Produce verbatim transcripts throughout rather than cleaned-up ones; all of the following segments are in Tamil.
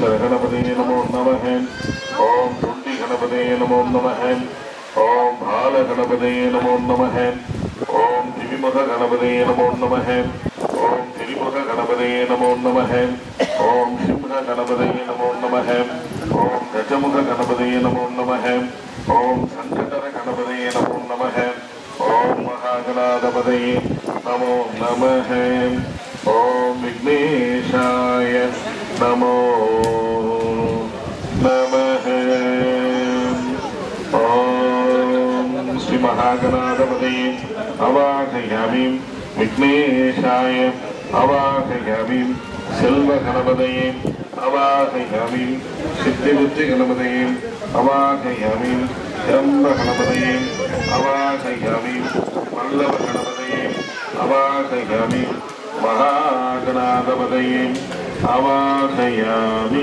गणपतये नमो नमः। ओम टुंडी गणपतये नमो नमः। ओम भाल गणपतये नमो नमः। ओम दिविमुख गणपतये नमो नमः। ओम त्रिमुख गणपतये नमो नमः। ओम सिंह गणपतये नमो नमः। ओम गजमुख गणपतये नमो नमः। ओम संकटर गणपतये नमो नमः। ओम महागणाधिपतये नमो नमः। ओम विघ्नेशाय नमो नमः। ओम श्री महागणाधिपतये अवाहयामि। विघ्नेशाय अवाहयामि। सेल्व गणपतये अवाहयामि। सिद्धिबुद्धि गणपतये अवाहयामि। ब्रह्म गणपतये अवाहयामि। वल्लभ गणपतये अवाहयामि। महागणाधिपतये अवाहयामि।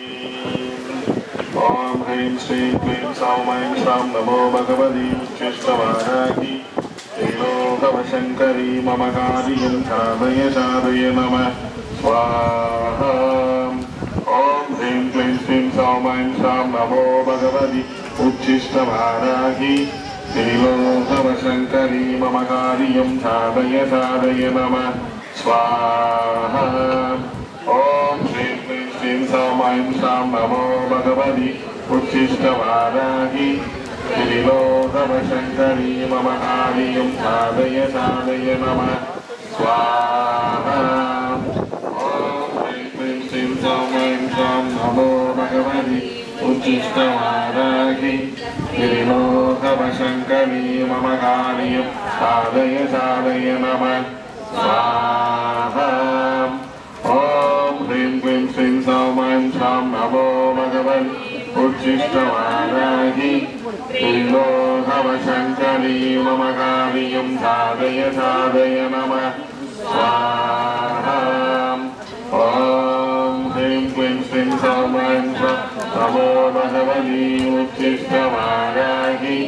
ओम ह्रीं श्रीं क्लीं सौं ऐं श्रां नमो भगवती उच्छिष्टवाराहि त्रिलोकवशङ्करी मम कार्यं साधय साधय नमः स्वाहा। ओम ह्रीं क्लीं श्रीं सौं ऐं श्रां नमो भगवती उच्छिष्टवाराहि त्रिलोकवशङ्करी मम कार्यं साधय साधय नमः स्वाहा। ओम श्रीं क्लीं श्रीं सौं ऐं श्रां नमो भगवती उच्छिष्टवाराहि त्रिलोकवशङ्करी मम कार्यं साधय साधय नमः स्वाहा। ओम श्रीं क्लीं श्रीं सौं ऐं श्रां नमो भगवती उच्छिष्टवाराहि त्रिलोकवशङ्करी मम कार्यं साधय साधय नमः स्वाहा। ओम ह्रीं क्लीं श्रीं सौं ऐं श्रां नमो भगवती उच्छिष्टवाराहि त्रिलोकवशङ्करी मम कार्यं साधय साधय नमः स्वाहा। ओम ह्रीं क्लीं श्रीं सौं ऐं श्रां नमो भगवती उच्छिष्टवाराहि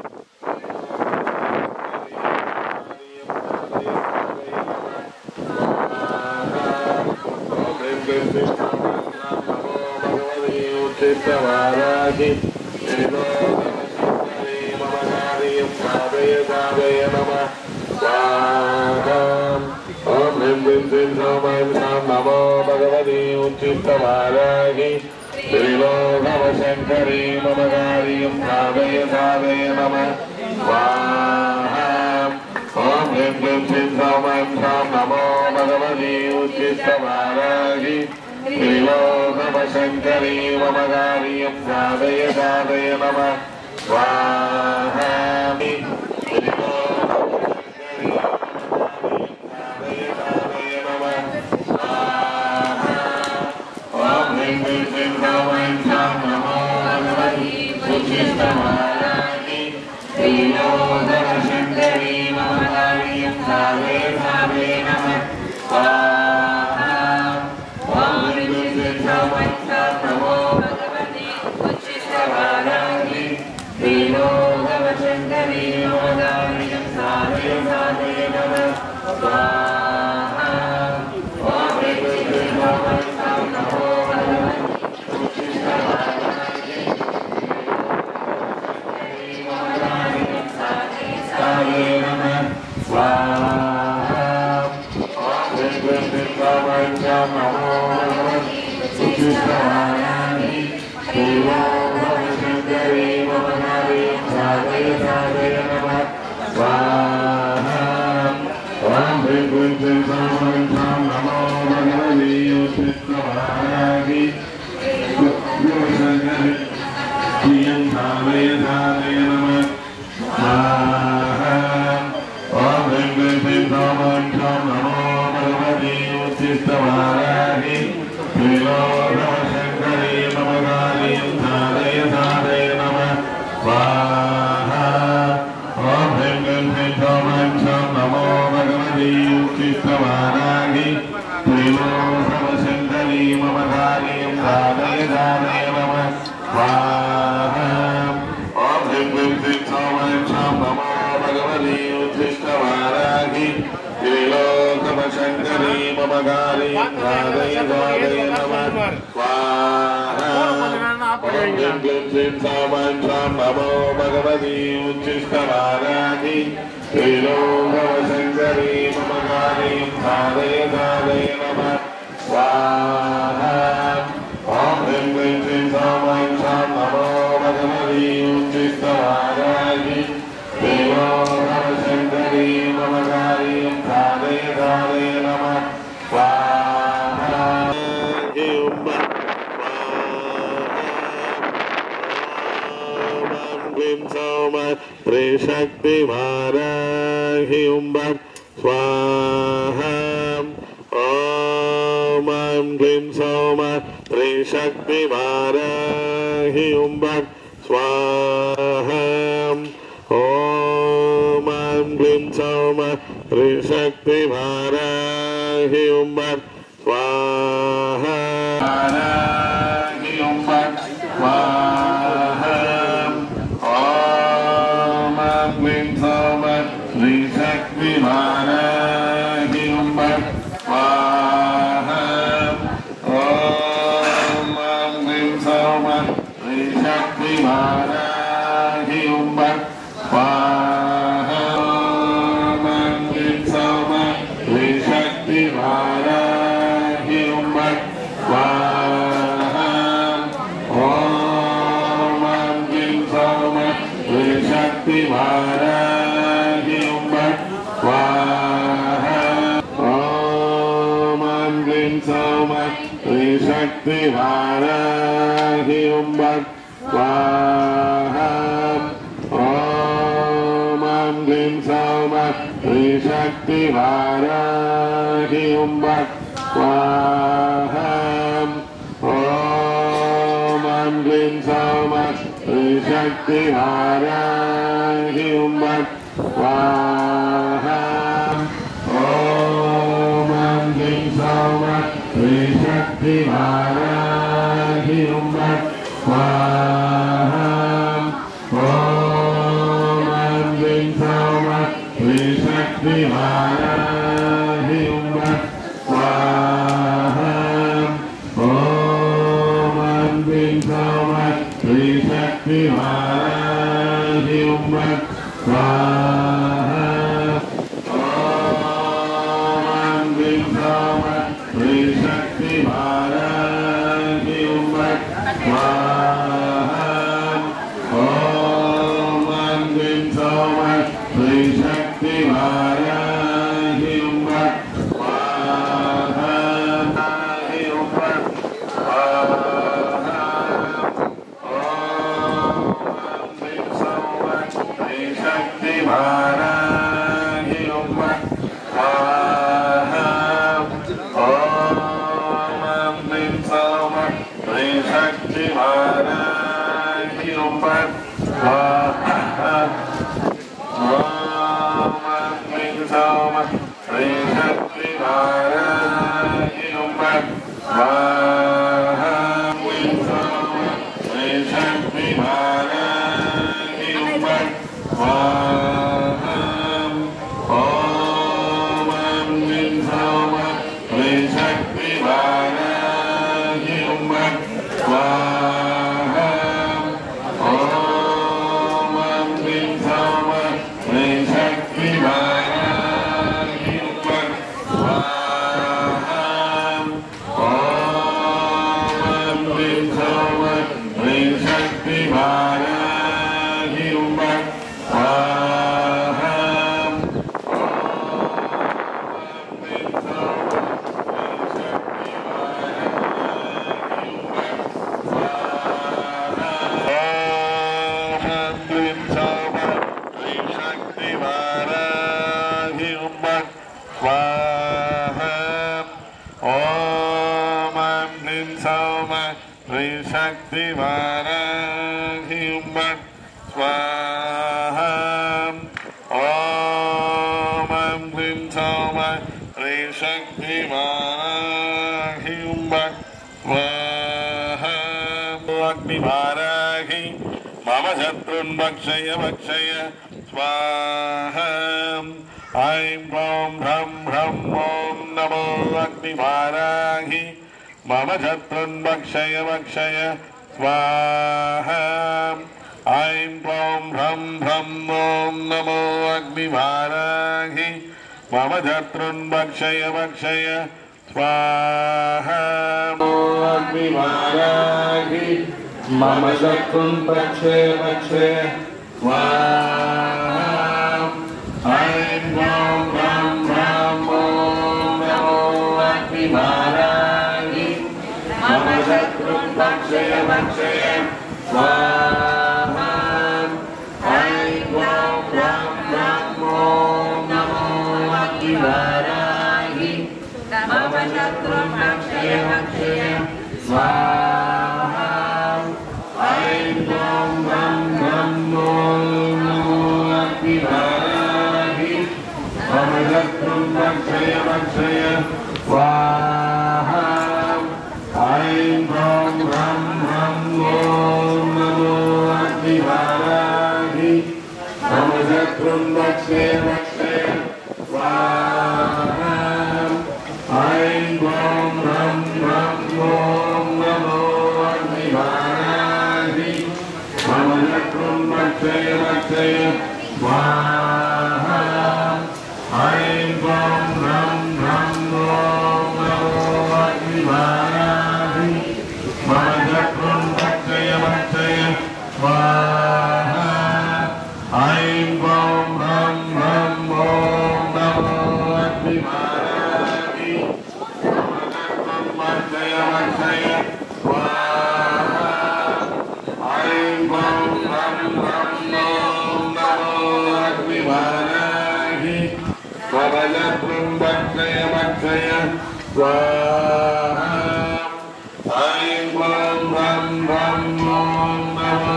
वाराहि त्रिलोकवशङ्करी मम कार्यं साधय साधय नमः स्वाहा। ओम ह्रीं क्लीं श्रीं सौं ऐं श्रां नमो भगवती उच्छिष्टवाराहि त्रिलोकवशङ्करी मम कार्यं साधय साधय नमः स्वाहा। ओम ह्रीं क्लीं श्रीं सौं ऐं श्रां नमो भगवती उच्छिष्टवाराहि त्रिलोकवशङ्करी मम कार्यं साधय साधय नमः स्वाहा। ओम ह्रीं क्लीं श्रीं सौं ऐं श्रां नमो भगवती उच्छिष्टवाराहि त्रिलोकवशङ्करी मम कार्यं साधय साधय नमः स्वाहा। ओम ह्रीं क्लीं श्रीं सौं ऐं श्रां नमो भगवती उच्छिष्टवाराहि त्रिलोकवशङ्करी मम कार्यं साधय साधय नमः स्वाहा। ओम ह्रीं क्लीं श्रीं सौं ऐं श्रां नमो भगवती उच्छिष्टवाराहि मम कार्यं साधय साधय नमः स्वाहा। ओम ह्रीं क्लीं श्रीं सौं ऐं श्रां नमो भगवती उच्छिष्टवाराहि त्रिलोकवशङ्करी मम कार्यं साधय साधय नमः स्वाहा। ओम ह्रीं क्लीं श्रीं सौं ऐं श्रां नमो भगवती उच्छिष्टवाराहि त्रिलोकवशङ्करी प्रियं साधय साधय नमः स्वाहा। ओम ह्रीं क्लीं श्रीं सौं ऐं श्रां नमो भगवती उच्छिष्टवाराहि त्रिलोकवशङ्करी मम कार्यं साधय साधय नमः स्वाहा। ओम ह्रीं क्लीं श्रीं सौं ऐं श्रां नमो भगवती उच्छिष्टवाराहि त्रिलोकवशङ्करी मम कार्यं साधय साधय नमः स्वाहा। ओम ह्रीं क्लीं श्रीं सौं ऐं श्रां नमो भगवती उच्छिष्टवाराहि त्रिलोकवशङ्करी मम कार्यं साधय साधय नमः स्वाहा। नमो भगवती उच्चिष्टवाराधि श्रीलोकवशङ्करी मम कार्यं साधय साधय नमः स्वाहा ॐ ह्रीं क्लीं श्रीं सामां शां नमो भगवती उच्चिष्टवाराधि श्रीलोकवशङ्करी मम कार्यं साधय साधय नमः स्वाहा शक्ति वाराहि उम्बक स्वाहा ओम ऐं क्लीं सौम त्रिशक्ति वाराहि उम्बक स्वाहा ओम ऐं क्लीं सौम त्रिशक्ति वाराहि उम्बक स्वाहा वाराहि उम्बक स्वाहा शक्ति वाराहि उम्बक स्वाहा ओम ऐं क्लीं सौम त्रिशक्ति वाराहि उम्बक स्वाहा ओम ऐं क्लीं सौम त्रिशक्ति वाराहि उम्बक स्वाहा ओम ऐं क्लीं सौम त्रिशक्ति वाराहि उम्बक स्वाहा ओम ऐं क्लीं सौम त्रिशक्ति वाराहि उम्बक स्वाहा ओम ऐं क्लीं सौम त्रिशक्ति वाराहि उम्बक स्वाहा ओम ऐं क्लीं सौम त्रिशक्ति वाराहि उम्बक स्वाहा ओम ऐं क्लीं सौम त्रिशक्ति वाराहि उम्बक स्वाहा ओम ऐं क्लीं सौम त्रिशक्ति वाराहि उम्बक स्वाहा ओम ऐं क्लीं सौम त्रिशक्ति वाराहि उम्बक स्वाहा ओम ऐं क्लीं सौम त्रिशक्ति वाराहि उम्बक स्वाहा ओम ऐं क्लीं सौम त्रिशक्ति वाराहि उम्बक स्वाहा शक्ति वाराहि उम्बक स्वाहा ओम ऐं क्लीं सौम त्रिशक्ति वाराहि उम्बक स्वाहा ओम ऐं क्लीं सौम त्रिशक्ति वाराहि उम्बक स्वाहा क्लीं सौम त्रिशक्ति वाराहि उम्बक स्वाहा ओम ऐं क्लीं सौम त्रिशक्ति वाराहि उम्बक स्वाहा ओम ऐं क्लीं सौम त्रिशक्ति वाराहि उम्बक स्वाहा ओम ऐं क्लीं सौम त्रिशक्ति वाराहि उम्बक स्वाहा ओम ऐं क्लीं सौम त्रिशक्ति वाराहि उम्बक स्वाहा ओम ऐं क्लीं सौम त्रिशक्ति वाराहि उम्बक स्वाहा ओम ऐं क्लीं सौम त्रिशक्ति वाराहि उम्बक स्वाहा अग्निवाराहि मम शत्रुन् भक्षय भक्षय स्वाहा ऐं क्लीं ह्रं ह्रं ॐ नमो अग्निवाराहि मम शत्रुन् भक्षय भक्षय स्वाहा ऐं क्लौं ह्रं ह्रं ॐ नमो अग्निवाराहि मम शत्रुन् भक्षय भक्षय स्वाहा अग्निवाराहि मम शत्रुन् भक्षय भक्षय स्वाहा ऐं क्लौं ह्रं ह्रं ॐ नमो अग्निवाराहि मम शत्रुन् भक्षय भक्षय स्वाहा ऐं क्लौं ह्रं ह्रं ॐ नमो अग्निवाराहि मम शत्रुन् भक्षय भक्षय स्वाहा ऐं क्लौं ह्रं ह्रं ॐ नमो अग्निवाराहि मम शत्रुन् भक्षय भक्षय स्वाहा ऐं क्लौं ह्रं ह्रं ॐ नमो अग्निवाराहि मम शत्रुन् भक्षय भक्षय स्वाहा ऐं क्लौं ह्रं ह्रं ॐ नमो अग्निवाराहि मम शत्रुन् भक्षय भक्षय स्वाहा ऐं क्लौं ह्रं ह्रं ॐ नमो अग्निवाराहि मम शत्रुन् भक्षय भक्षय स्वाहा ऐं क्लौं ह्रं ह्रं ॐ नमो अग्निवाराहि मम शत्रुन् भक्षय भक्षय स्वाहा ऐं क्लौं ह्रं ह्रं ॐ नमो अग्निवाराहि मम शत्रुन् भक्षय भक्षय स्वाहा ऐं क्लौं ह्रं ह्रं ॐ नमो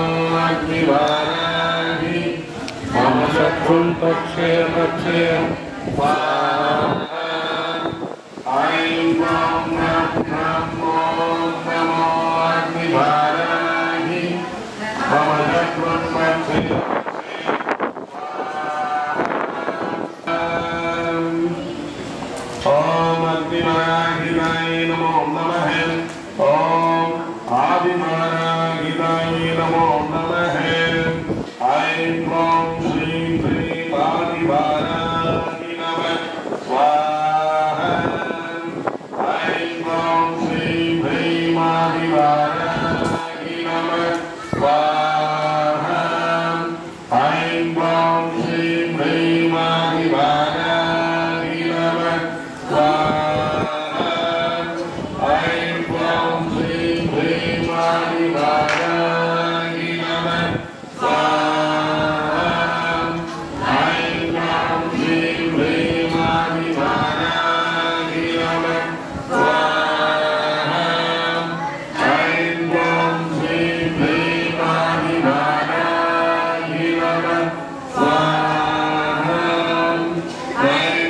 अग्निवाराहि मम शत्रुन् भक्षय भक्षय स्वाहा ऐं क्लौं ह्रं ह्रं ॐ नमो अग्निवाराहि मम शत्रुन् भक्षय ॐ अग्निवाराहिताय नमो नमः ॐ आदिवाराहिताय नमो नमः ऐं क्लौं श्रीं ह्रीं आदिवाराहि नमः स्वाहा ऐं क्लौं श्रीं ह्रीं आदिवाराहि नमः स्वाहा ऐं क्लौं श्रीं ह्रीं आदिवाराहि नमः स्वाहा ऐं क्लौं श्रीं ह्रीं आदिवाराहि नमः स्वाहा ऐं क्लौं श्रीं ह्रीं आदिवाराहि नमः स्वाहा ऐं क्लौं श्रीं ह्रीं आदिवाराहि नमः स्वाहा ऐं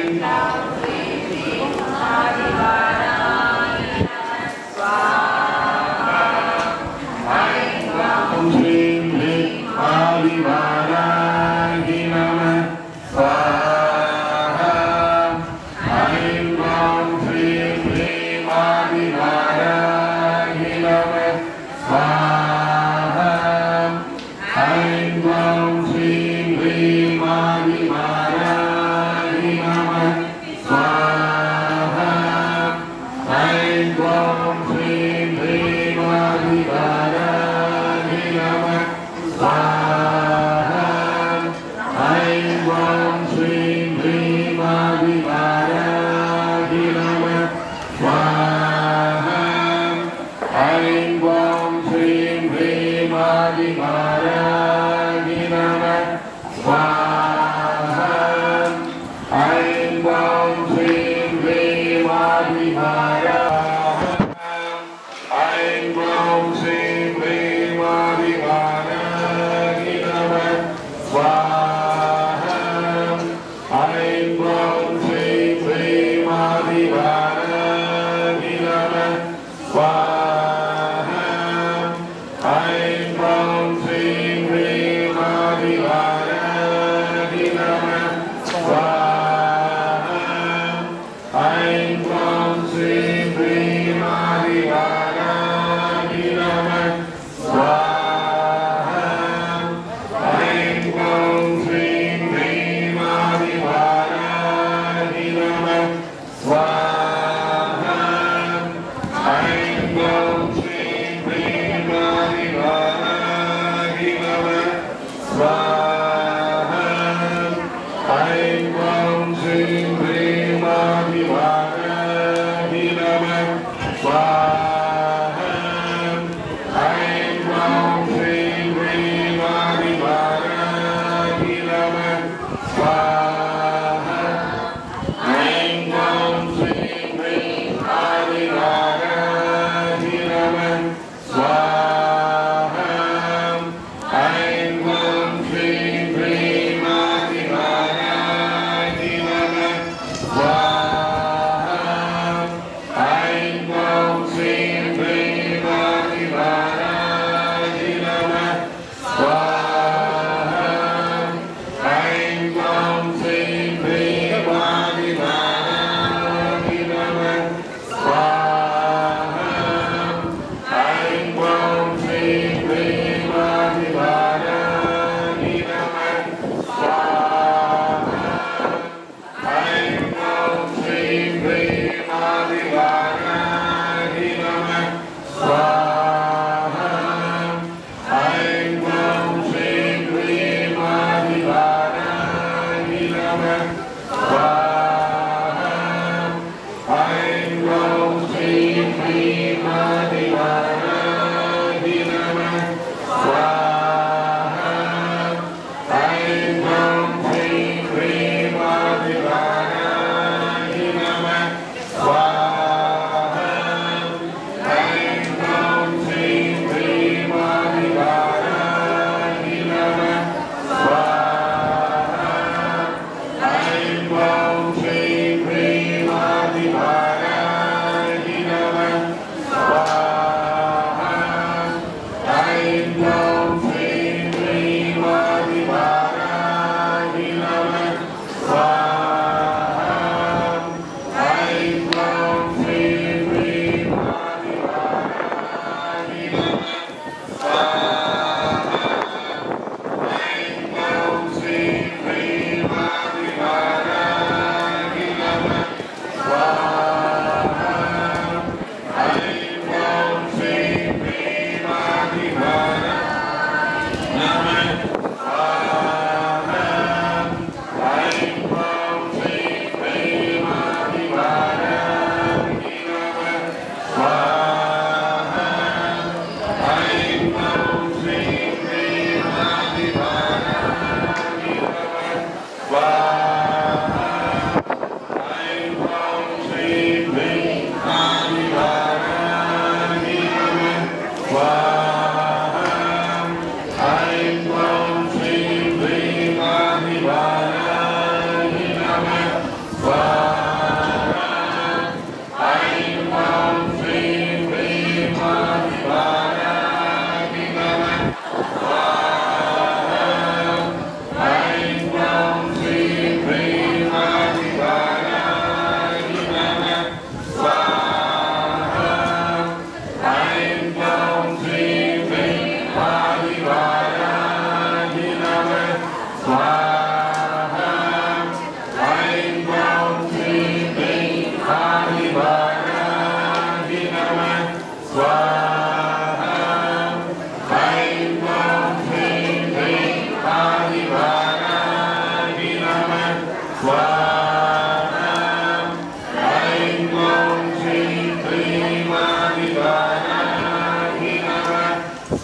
श्रीं ह्रीं आदिवाराहि नमः स्वाहा ऐं क्लौं श्रीं ह्रीं आदिवाराहि नमः स्वाहा ऐं क्लौं श्रीं ह्रीं आदिवाराहि नमः स्वाहा ऐं क्लौं श्रीं ह्रीं आदिवाराहि नमः स्वाहा ऐं क्लौं श्रीं ह्रीं आदिवाराहि नमः स्वाहा ऐं क्लौं श्रीं ह्रीं आदिवाराहि नमः स्वाहा ऐं क्लौं श्रीं ह्रीं आदिवाराहि ऐं क्लौं श्रीं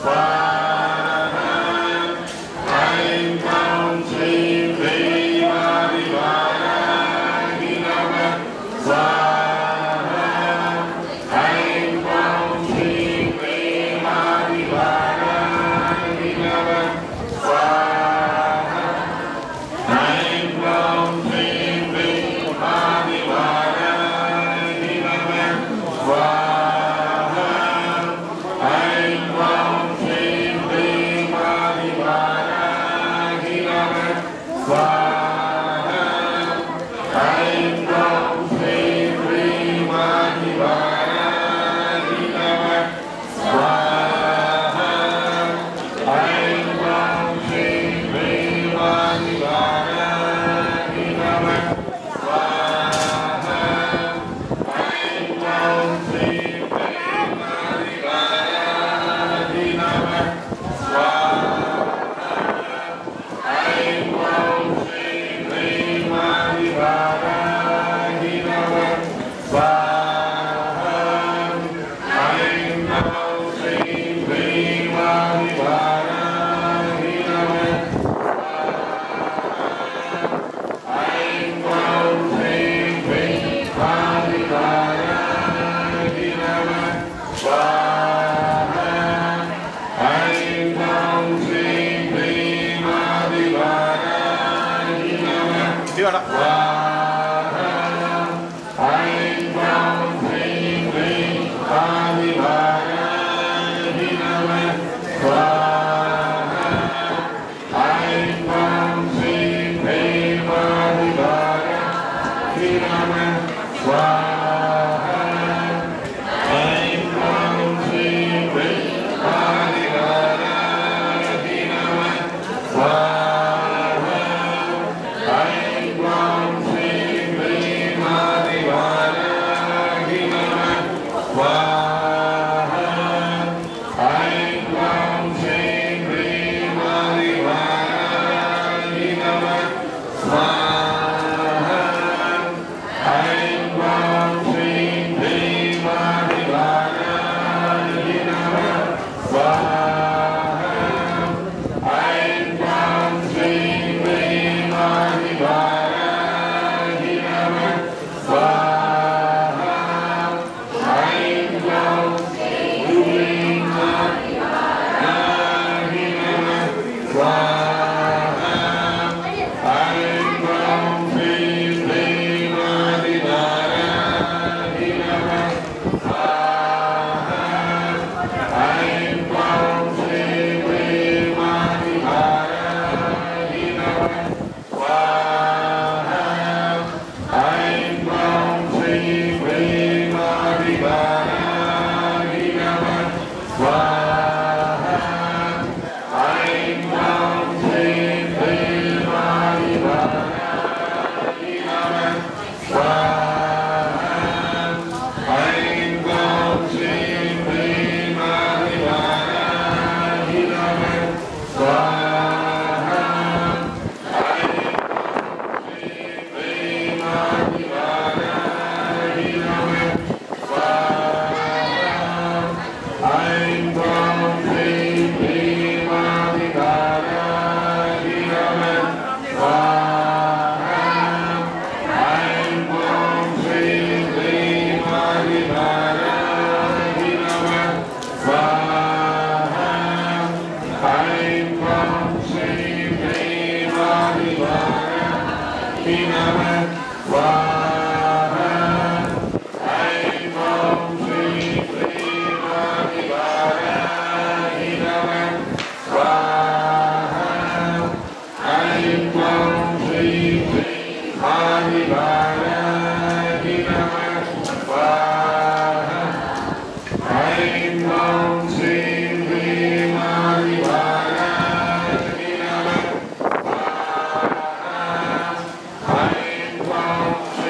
Amen.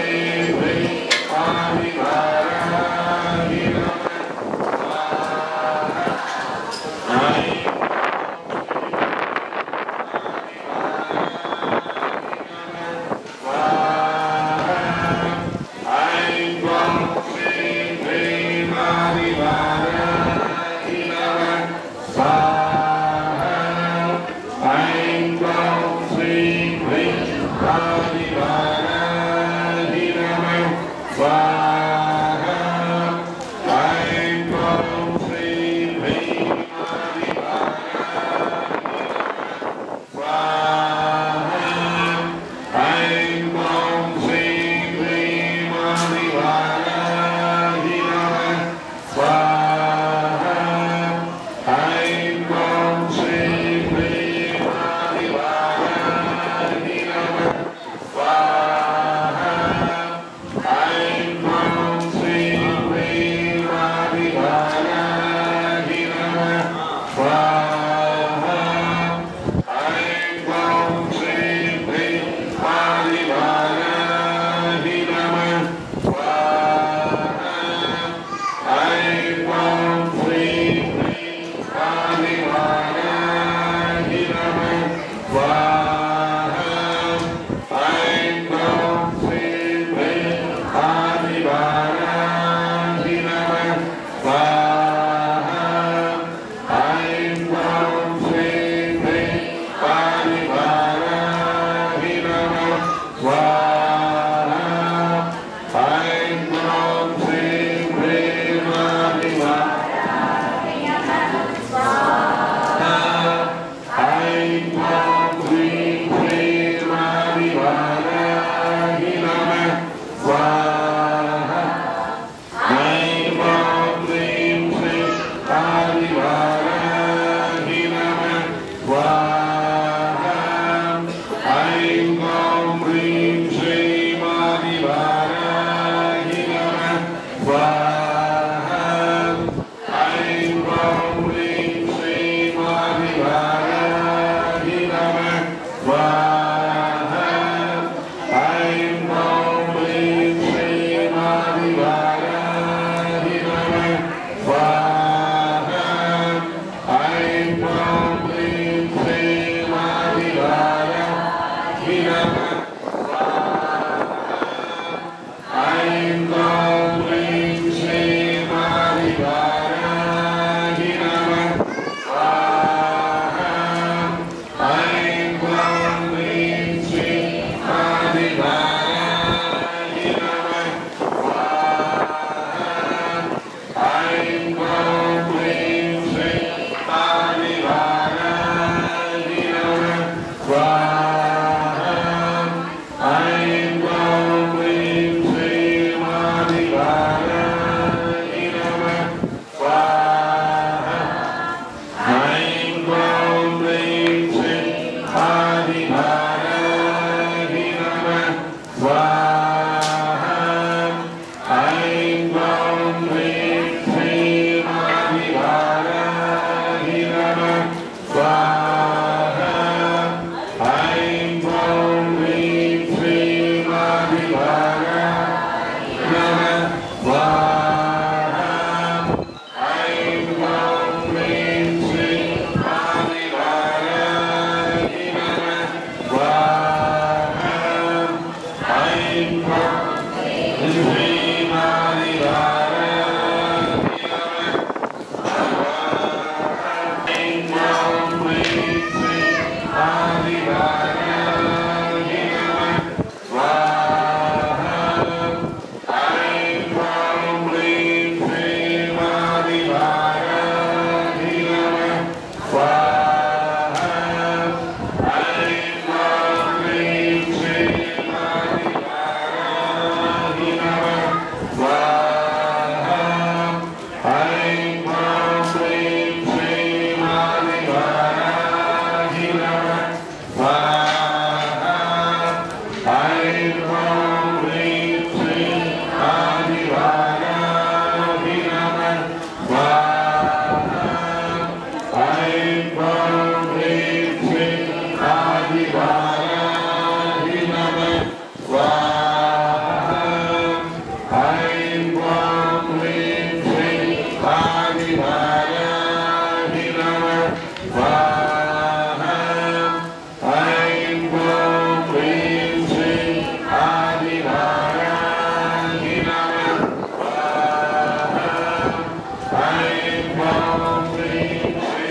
Om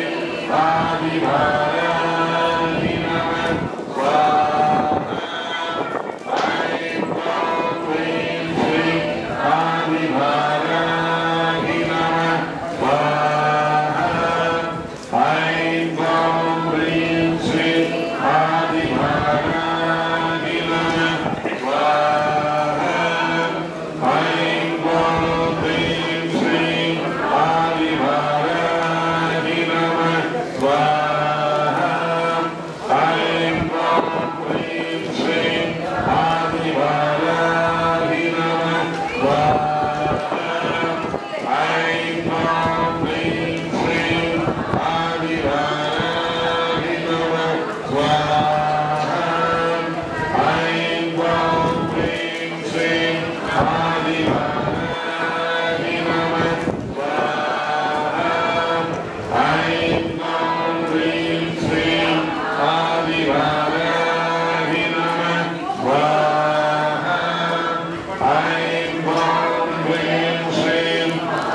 ஆதிபாராகி நம ஸ்வாஹா. ஐம் க்ளௌம் க்ளீம் ஸ்ரீம் ஆதிபாராகி நம ஸ்வாஹா. ஐம் க்ளௌம் க்ளீம் ஸ்ரீம் ஆதிபாராகி நம ஸ்வாஹா. ஐம் க்ளௌம் க்ளீம் ஸ்ரீம் ஆதிபாராகி நம ஸ்வாஹா. ஐம் க்ளௌம் க்ளீம் ஸ்ரீம் ஆதிபாராகி நம ஸ்வாஹா. ஐம் க்ளௌம் க்ளீம் ஸ்ரீம் ஆதிபாராகி நம ஸ்வாஹா. ஐம் க்ளௌம் க்ளீம் ஸ்ரீம் ஆதிபாராகி நம ஸ்வாஹா. ஐம் க்ளௌம் க்ளீம் ஸ்ரீம் ஆதிபாராகி நம ஸ்வாஹா. ஐம் க்ளௌம் க்ளீம் ஸ்ரீம்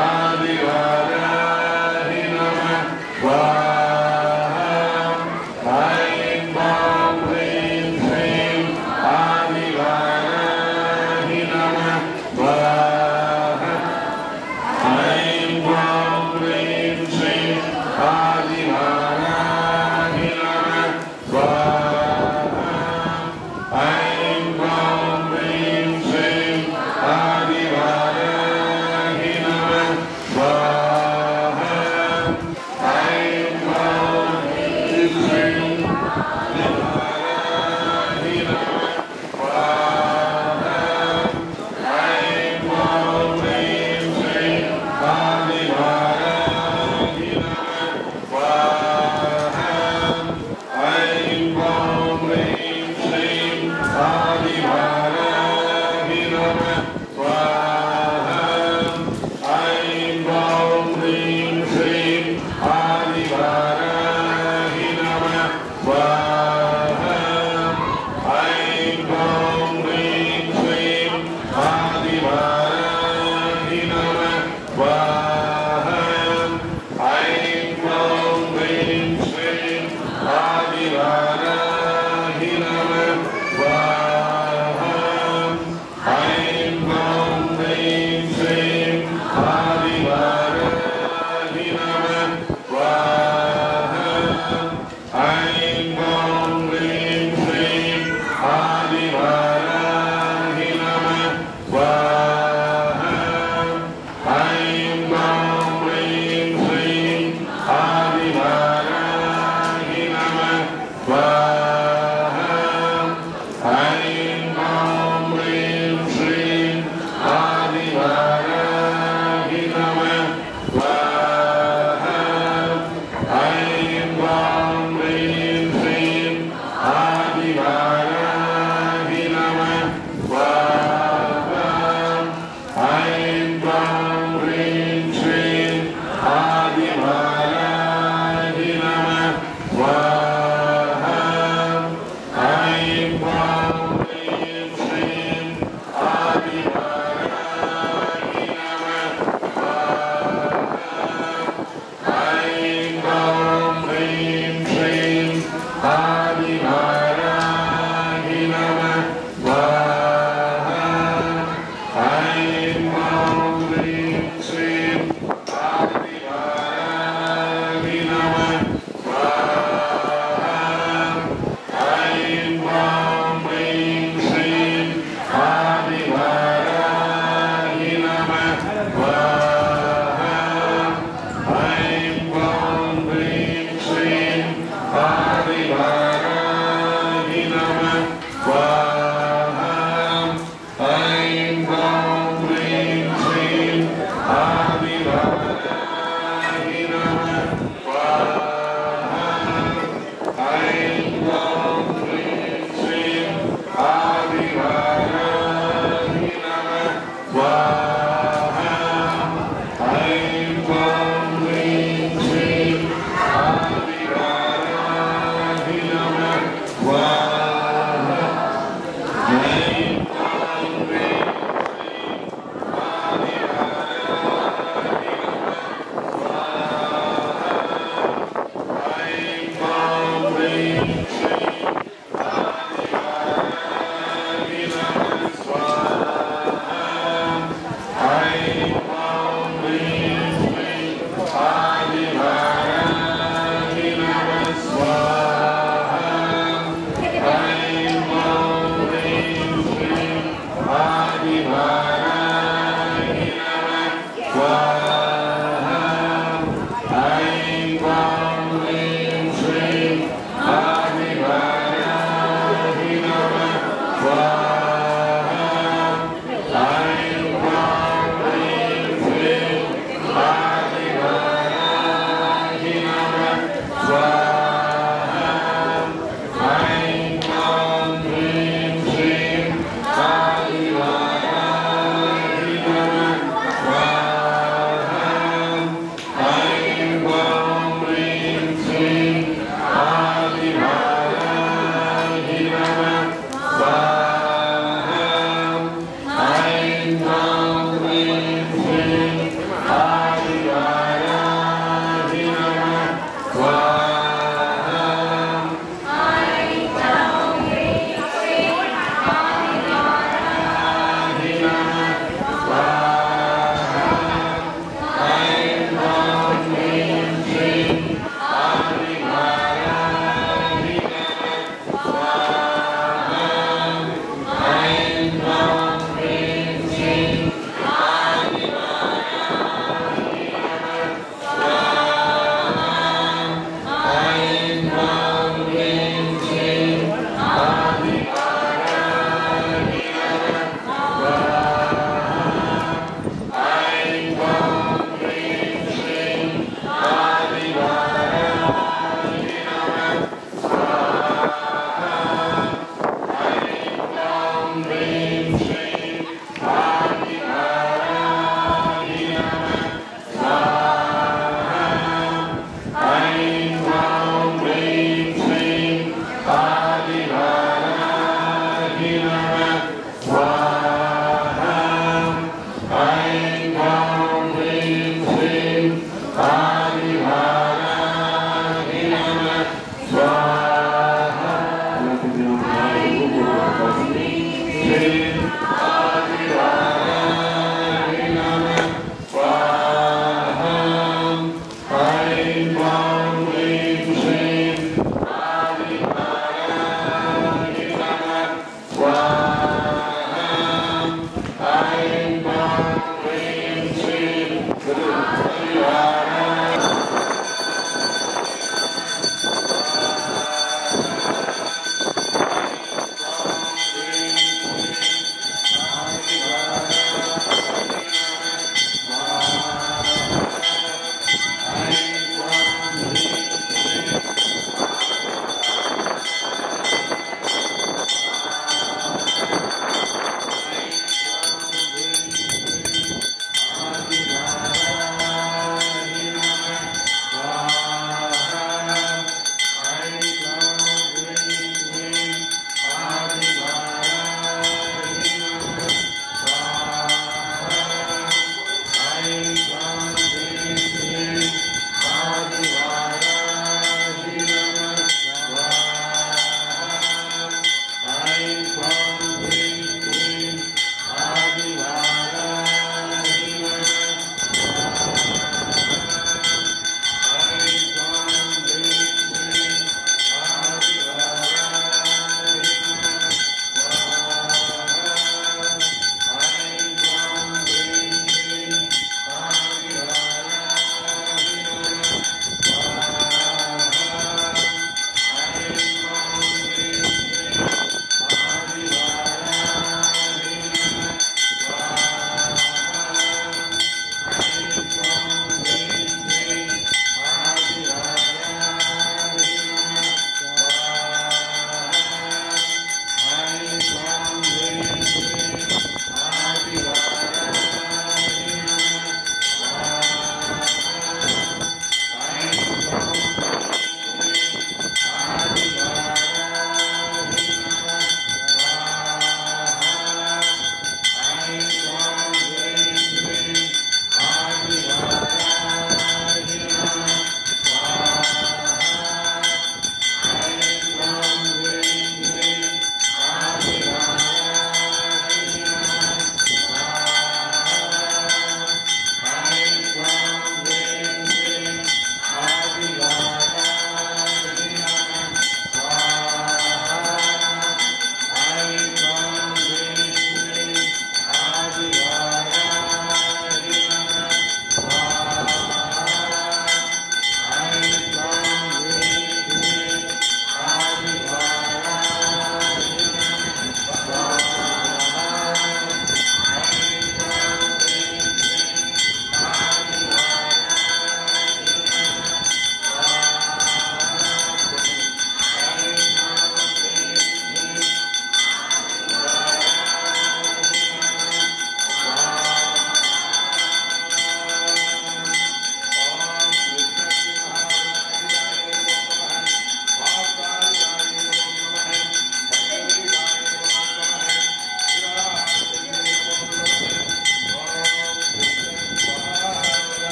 ஆதிபாராகி நம ஸ்வாஹா. ஐம் க்ளௌம் க்ளீம் ஸ்ரீம் ஆதிபாராகி நம ஸ்வாஹா. ஐம் க்ளௌம் க்ளீம் ஸ்ரீம் ஆதிபாராகி நம ஸ்வாஹா. ஐம் க்ளௌம் க்ளீம் ஸ்ரீம் ஆதிபாராகி நம ஸ்வாஹா. ஐம் க்ளௌம் க்ளீம் ஸ்ரீம் ஆதிபாராகி நம ஸ்வாஹா. ஐம் க்ளௌம் க்ளீம் ஸ்ரீம் ஆதிபாராகி நம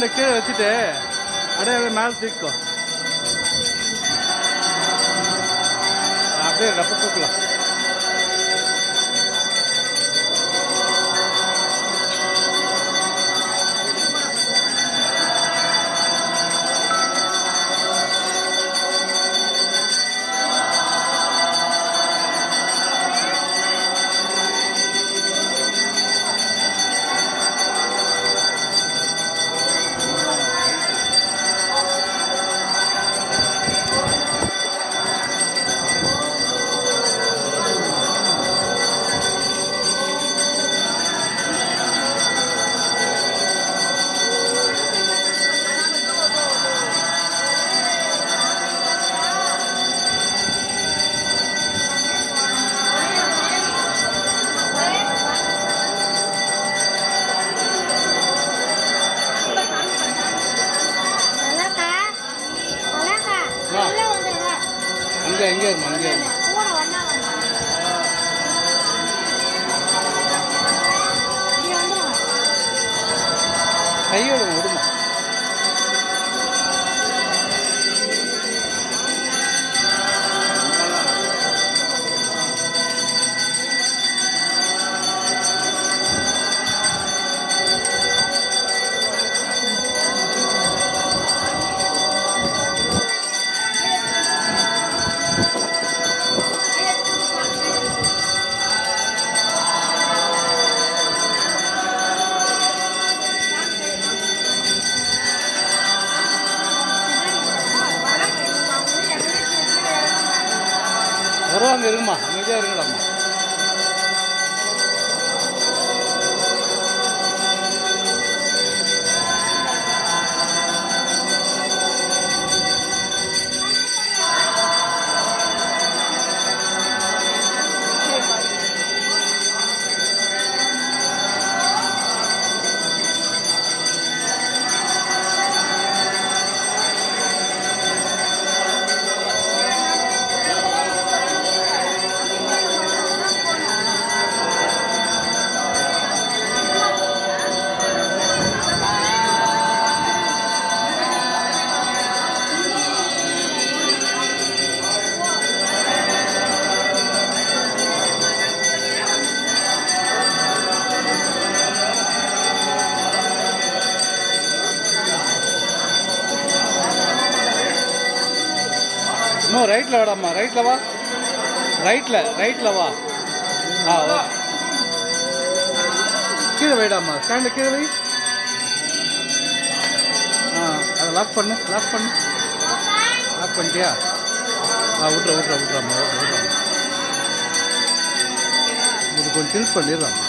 ஸ்டாண்டை கீழே வச்சுட்டு அப்படியே அப்படியே மேலே தூக்கிக்கோ. அப்படியே ரப்ப தூக்கலாம். அங்கே எங்கே இருமா அங்கே இருமா கையோட விடுமா. வருவாங்க இருக்குமா, அமைதியாக இருக்கலாமா. இன்னும் ரைட்டில் வாடாம்மா, ரைட்டில் வா, ரைட்டில் ரைட்டில் வா. ஆ வா, கீழே வைடாம்மா, ஸ்டாண்டு கீழே வை. ஆ அதை லாக் பண்ணு, லாக் பண்ணு, லாக் பண்ணிட்டியா? ஆ விட்ற விட்ற விட்றாம்மா, விட்ற விட்றாம்மா. இது கொஞ்சம் டில்ட் பண்ணிடுறாம்மா.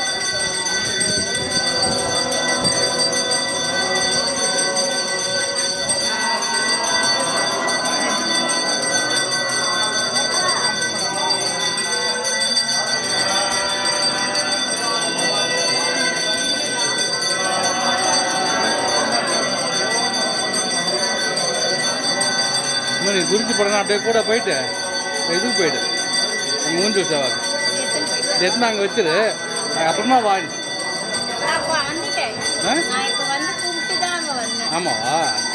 நீ குறிச்சி போடணும், அப்படியே கூட போயிட்டு இதுக்கு போயிடு, அங்கே ஊஞ்சி வச்சாவாது எத்தனை அங்கே வச்சிரு, அப்புறமா வாடி. ஆமாவா,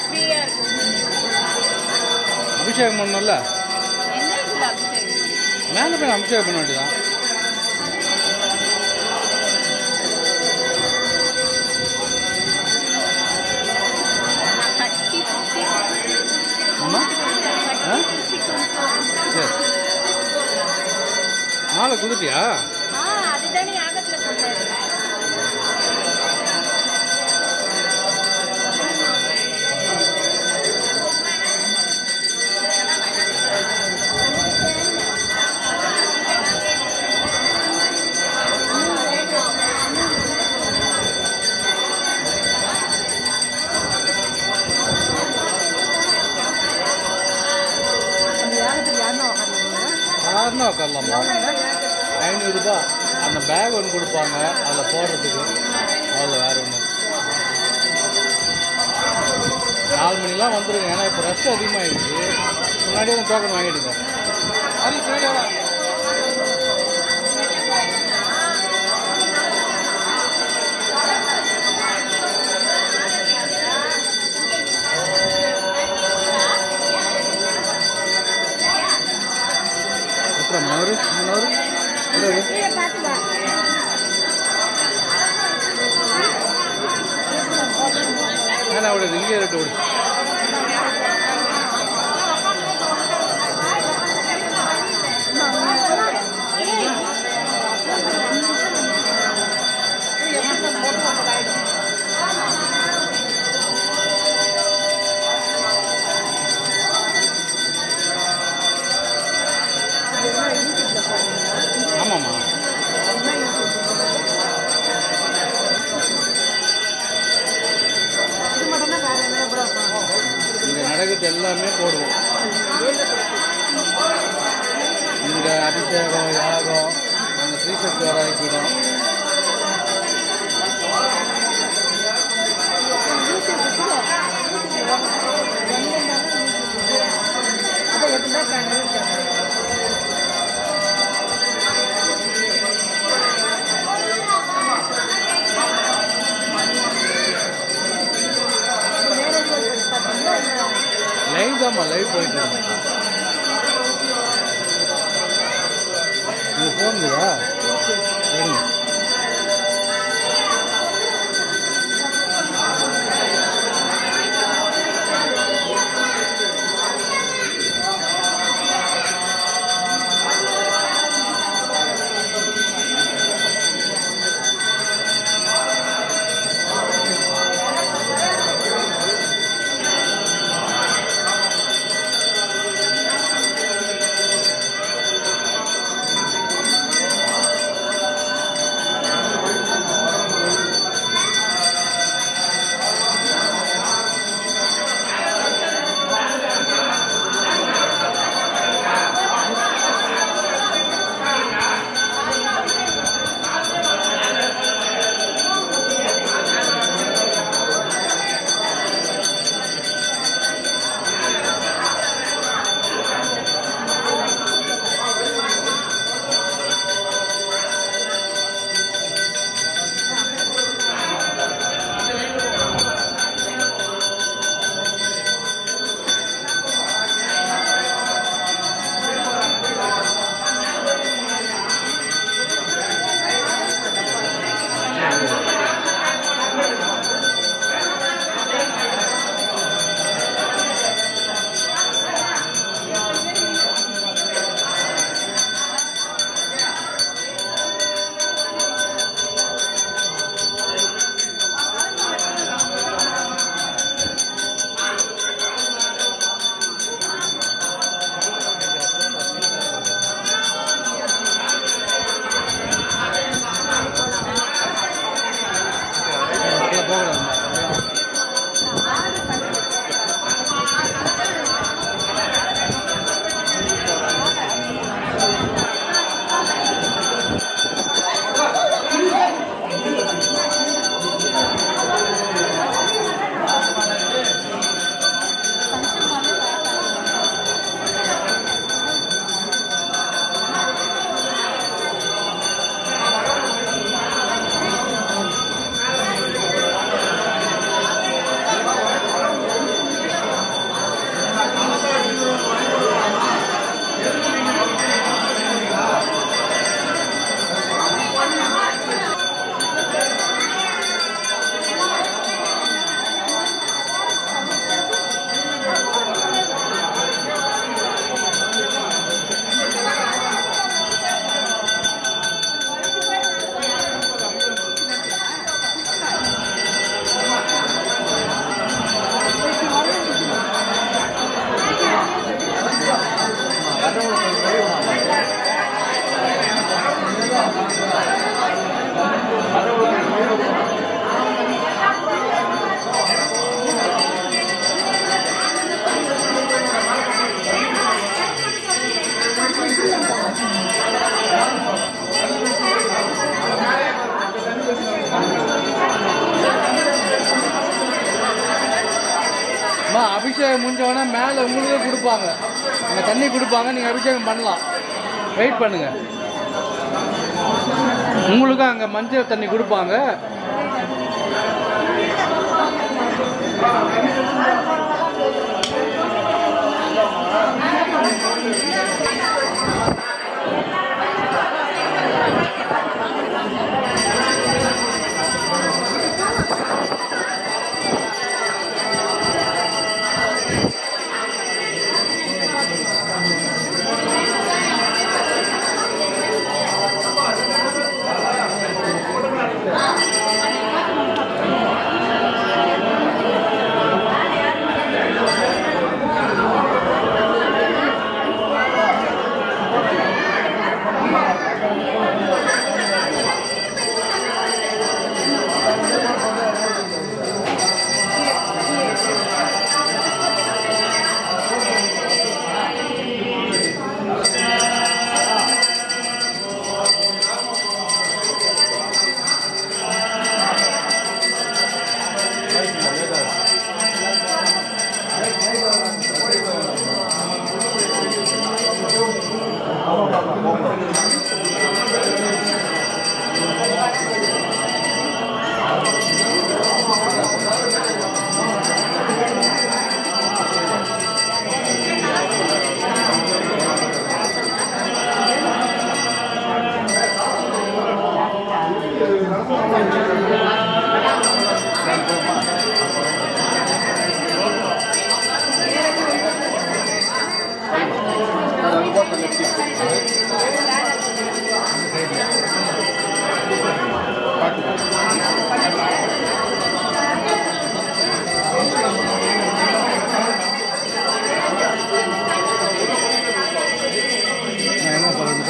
அபிஷேகம் பண்ணணும்ல, மேலே போய் அபிஷேகம் பண்ண வேண்டியதான். ஆமா சரி, மாலை கொடுத்தியா? யாருன்னா உட்காரலாமா, ஐநூறுரூபா அந்த பேக் ஒன்று கொடுப்பாங்க, அதில் போடுறதுக்கு அவ்வளோ, வேறு ஒன்று. நாலு மணிலாம் வந்துடுங்க, ஏன்னா இப்போ ரஷ் அதிகமாகிடுச்சு. முன்னாடியே தான் டோக்கன் வாங்கிடுங்க. அது சரியா அப்புறம் நவரு நவரு நான் விடுது இங்கே ரெட்டு விடு ஆமாம்மா இங்கே நடக்கிறது எல்லாமே போடுவோம். இங்கே அபிஷேகம் யாகம் அந்த ஸ்ரீசக்தி வராய்க்கிடும். லைவ் தான்மா லைவ் போயிட்டு இருக்கு. ஃபோன் இல்லையா? சரி அபிஷேகம் முடிஞ்சவொடனே மேலே உங்களுக்கே கொடுப்பாங்க, அங்கே தண்ணி கொடுப்பாங்க, நீங்கள் அபிஷேகம் பண்ணலாம். வெயிட் பண்ணுங்க, உங்களுக்கும் அங்கே மஞ்சள் தண்ணி கொடுப்பாங்க.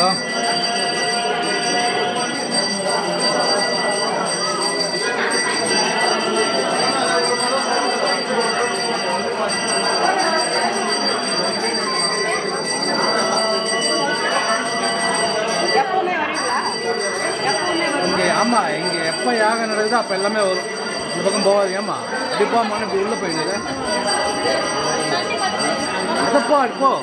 இருக்கா? இங்கே ஆமாம், இங்கே எப்போ யாகம் நடக்குதோ அப்போ எல்லாமே வரும். இந்த பக்கம் போகாது. ஏமா இப்படி போமான்னு இப்படி உள்ளே போயிடுது. அதப்போ இப்போ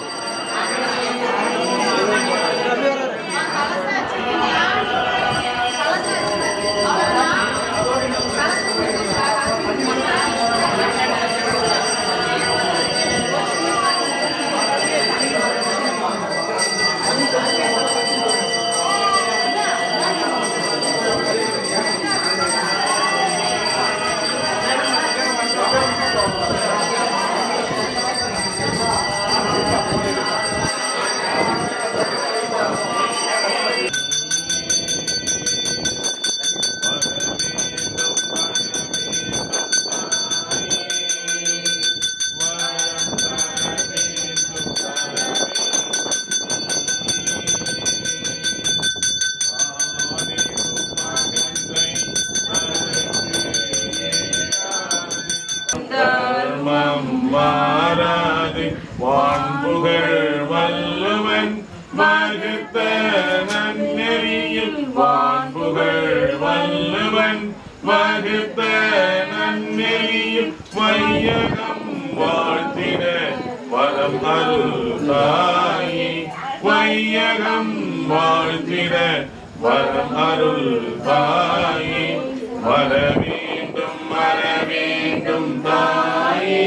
வான்புகழ் வல்லவன் மகிழ்த்த நன்னெறியில் வான்புகழ் வல்லவன் மகிழ்த்த நன்னெறியில் வையகம் வாழ்த்திட வரம் அருள்தாயே வையகம் வாழ்த்திட வரம் அருள்தாயே வர வேண்டும் வர வேண்டும் தாயே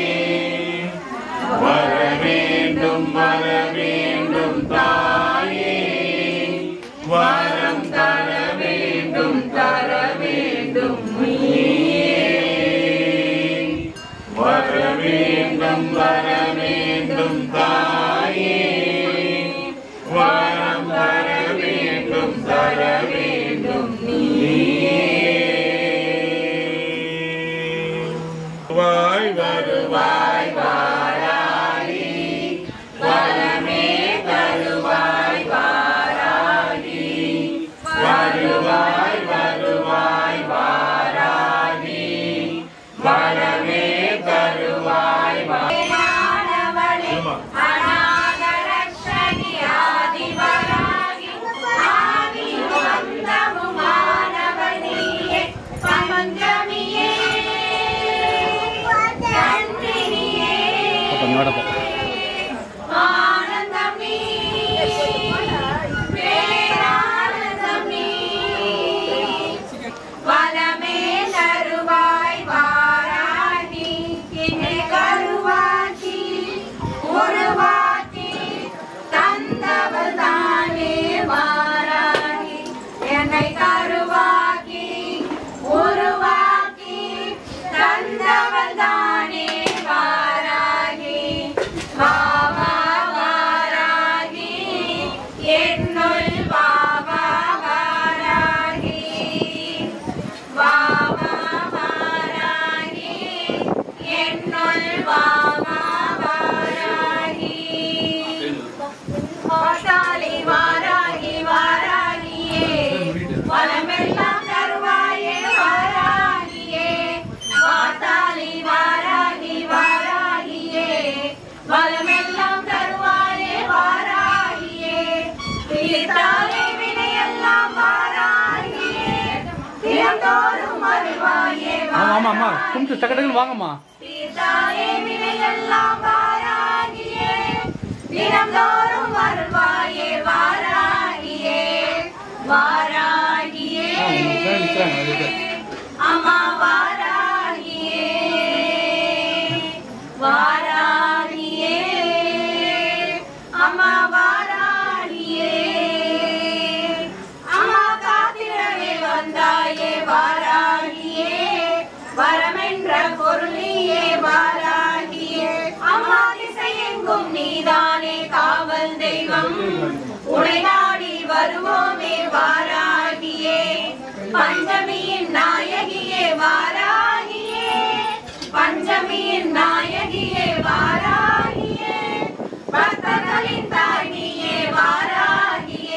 வர வேண்டும் வர வேண்டும் தாயே வரம் தர வேண்டும் தர வேண்டும் வர வேண்டும் வர வேண்டும் தாயே வரம் தர வேண்டும் தர வேண்டும் வாய் வருவாய் வாராகி வரமே தருவாய் வாராகி வருவாய் வருவாய் வாராகி வரமே தருவாய் வாராகி அநாதரக்ஷகி ஆதிவராகி ஆதி வந்தமுமானவனியே பமங்கமியே ஆனந்தமே பேரானந்தமே வலமே தருவாய் வாராகி என்னை கருவாக்கி உருவாக்கி தந்தவள் தானே வாராகி என்னை கருவாக்கி உருவாக்கி தந்தவள் தானே வாராகி வாவா வாராகி என்னுள் வாவா வாராகி வாவா வாராகி என்னுள் வாவா வாராகி வாசாலி வாராகி வாராகியே வளமெல்லாம் தருவாயே வாராகியே வாசாலி வாராகி வாராகியே வளமெல்லாம் தருவாயே வாராகியே தீர்த்தாலே வினையெல்லாம் வாராகியே தினந்தோறும் வருவாயே ஆமாம் ஆமாம் கும்பிட்டு டக்கு டக்குன்னு வாங்கம்மா. தீர்த்தாலே வினையெல்லாம் வாராகியே தினந்தோறும் வருவாயே வாராகியே வாராகியே அம்மா வாராகியே வாராகியே அம்மா வாராகியே அம்மா காத்திரவே வந்தாயே வாராகியே வரமென்ற பொருளியே வாராகியே அம்மா திசையெங்கும் நீதானே காவல் தெய்வம் உனை நாடி வருவோமே வாராகியே பஞ்சமியின் நாயகியே வாராகியே பஞ்சமியின் நாயகியே வாராகியே பக்தர்களின் தாய் நீயே வாராகியே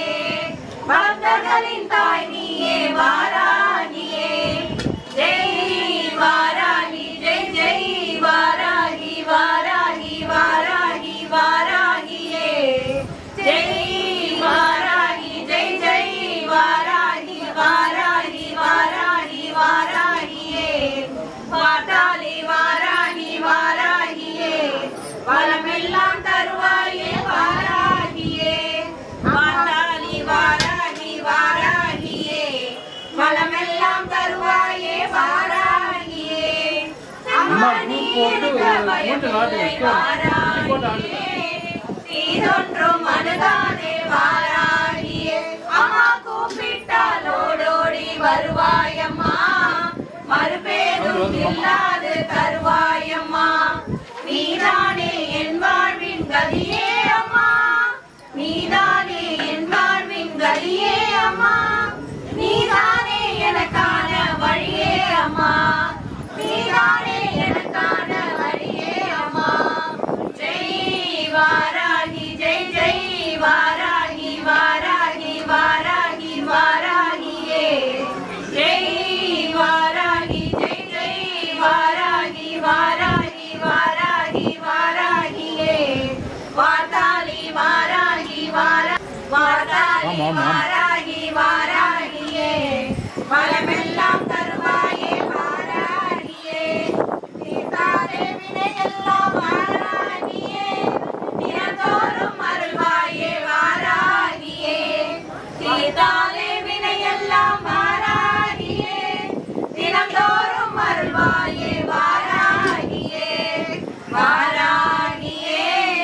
தீதொன்றும் அணுகாதே வாராகியே அம்மா கூப்பிட்டால் ஓடோடி வருவாயம்மா மறுபேரும் இல்லாது தருவாயம்மா நீதானே என் வாழ்வின் கதியே அம்மா நீதானே என் வாழ்வின் கதியே அம்மா நீதானே எனக்கான வழியே அம்மா நீதானே எனக்கான வழியே அம்மா ஜெய் வாராகி ஜெய் ஜெய் வாராகி வாராகி வாராகி வாராகியே ஜெய் வாராகி ஜெய் ஜெய் வாராகி வாராகி வாராகி வாராகியே வாராளி வாராகி வாரா வாராளி வாராகி வாராகியே பலமெல்லாம் தருவாயே வாராகியே தீர்த்தாரே வினையெல்லாம் வாராகியே தினந்தோறும் அருள்வாயே வாராகியே தீர்த்தாரே வினையெல்லாம் வாராகியே தினந்தோறும் அருள்வாயே வாராகியே வாராகியே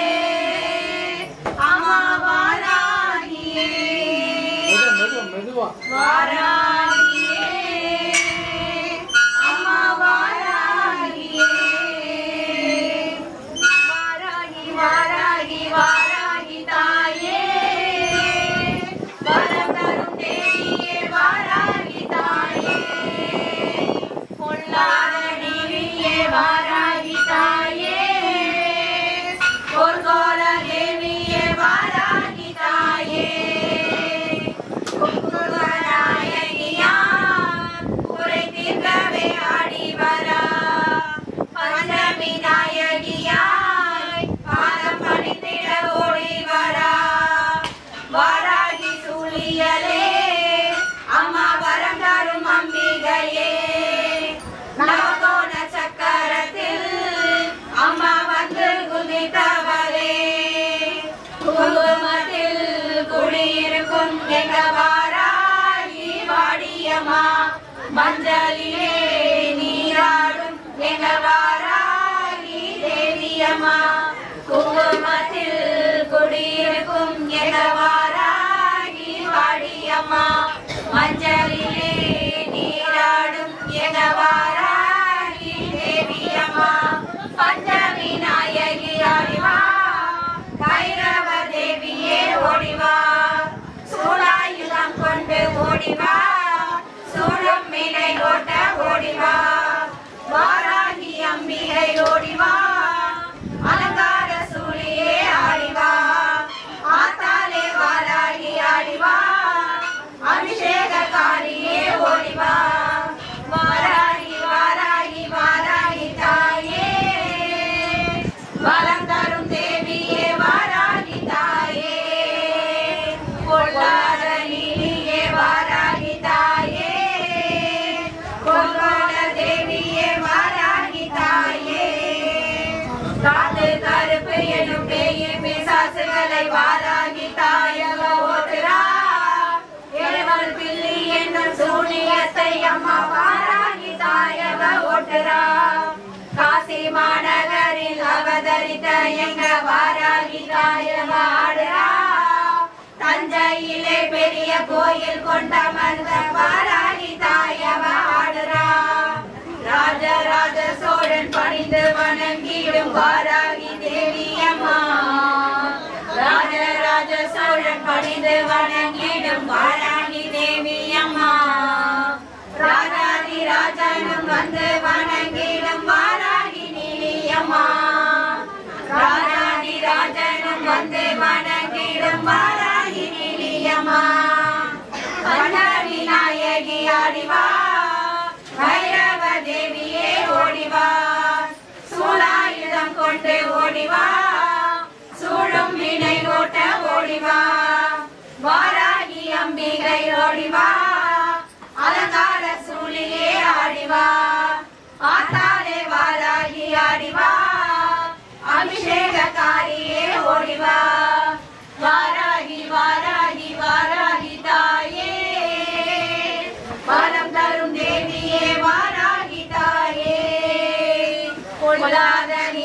அம்மா வாராகியே வாராகியே அம்மா வாராகியே வாராகி வாராகி வாராகி தாயே வரம் தரும் தேவியே வாராகி தாயே பொல்லாத நீவியே வாராகி தாயே பொற்கோல தேவியே வாராகி தாயே நாயகியா குறை தீர்க்கவே ஆடி வரா பஞ்சமி நாயகியாய் பாதம் பணிந்திட ஓடி வரா வாராகி சூழியலே அம்மா வரம் தரும் அம்பிகையே நவகோண சக்கரத்தில் அம்மா வந்து குதித்தவரே குங்குமத்தில் குடியிருக்கும் எங்க வாராகி வாடியம்மா மஞ்சளிலே நீராடும் எங்க வாராகி தேவியம்மா குங்குமத்தில் குடியிருக்கும் எங்க வாராகி வாடியம்மா மஞ்சளிலே நீராடும் எங்க வாராகி தேவியம்மா பஞ்சமி நாயகி ஆடிவா பைரவ தேவியே ஓடிவா சூலாயுதம் கொண்டு ஓடிவா சூழும் மீனை ஓட்ட ஓடிவா வாராகி அம்பிகை ஓடிவா அலங்கார சூழியே ஆடிவா ஆத்தாலே வாராகி ஆடிவா அபிஷேகக்காரியே ஓடிவா வாராகி வாராகி வாராகி தாயே வரம் தரும் தேவியே வாராகி தாயே பொல்லாத நீலியே வாராகி தாயே பொல்லாத தேவியே வாராகி தாயே காத்து கருப்பு எனும் பேயை பிசாசுகளை வாராகி தாயக ஓட்டுறா எழுவல் பில்லி என்னும் சூனியத்தை அம்மா வாராகி தாயக ஓட்டுறா காசி மாநகரில் அவதரித்த எங்க வாராகி தாயக ஆடுறா தஞ்சையிலே பெரிய கோயில் கொண்டமர்ந்த வாராகி தாயக ஆடுறா ராஜராஜ சோழன் பணிந்து வணங்கிடும் வாராகி தேவியம்மா ராஜராஜ சோழன் பணிந்து வணங்கிடும் வாராகி தேவியம்மா ராஜாதி ராஜனும் வந்து வணங்கிடும் வாராகி நீலியம்மா ராஜாதி ராஜனும் வந்து வணங்கிடும் வாராகி நீலியம்மா பண்டாரி நாயகி ஆடிவா பைரவ தேவியே ஓடிவா சூலாயுதம் கொண்டு ஓடிவா சூழும் வினை ஓட்ட ஓடிவா வாராகி அம்பிகை ஓடிவா அலங்கார சூழியே ஆடிவா ஆத்தாலே வாராகி ஆடிவா அபிஷேகக்காரியே ஓடிவா வாராகி வாராகி வாராகி தாயே வரம் தரும் தேவியே வாராகி தாயே பொல்லாத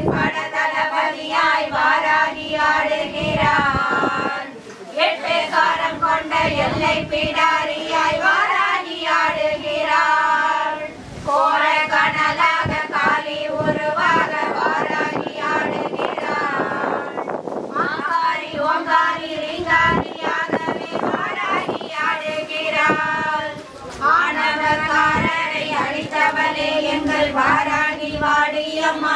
காட்டின் பட தளபதியாய் வாராகி ஆடுகிறாள். எட்டு காரம் கொண்ட எல்லை பிடாரியாய் வாராகி ஆடுகிறாள். கோர கனலாக காளி உருவாக வாராகி ஆடுகிறாள். மாகாரி ஓங்காரி லிங்காரியாகவே வாராகி ஆடுகிறாள். ஆணவக்காரரை அழித்தவளே எங்கள் வாராகி வாடியம்மா.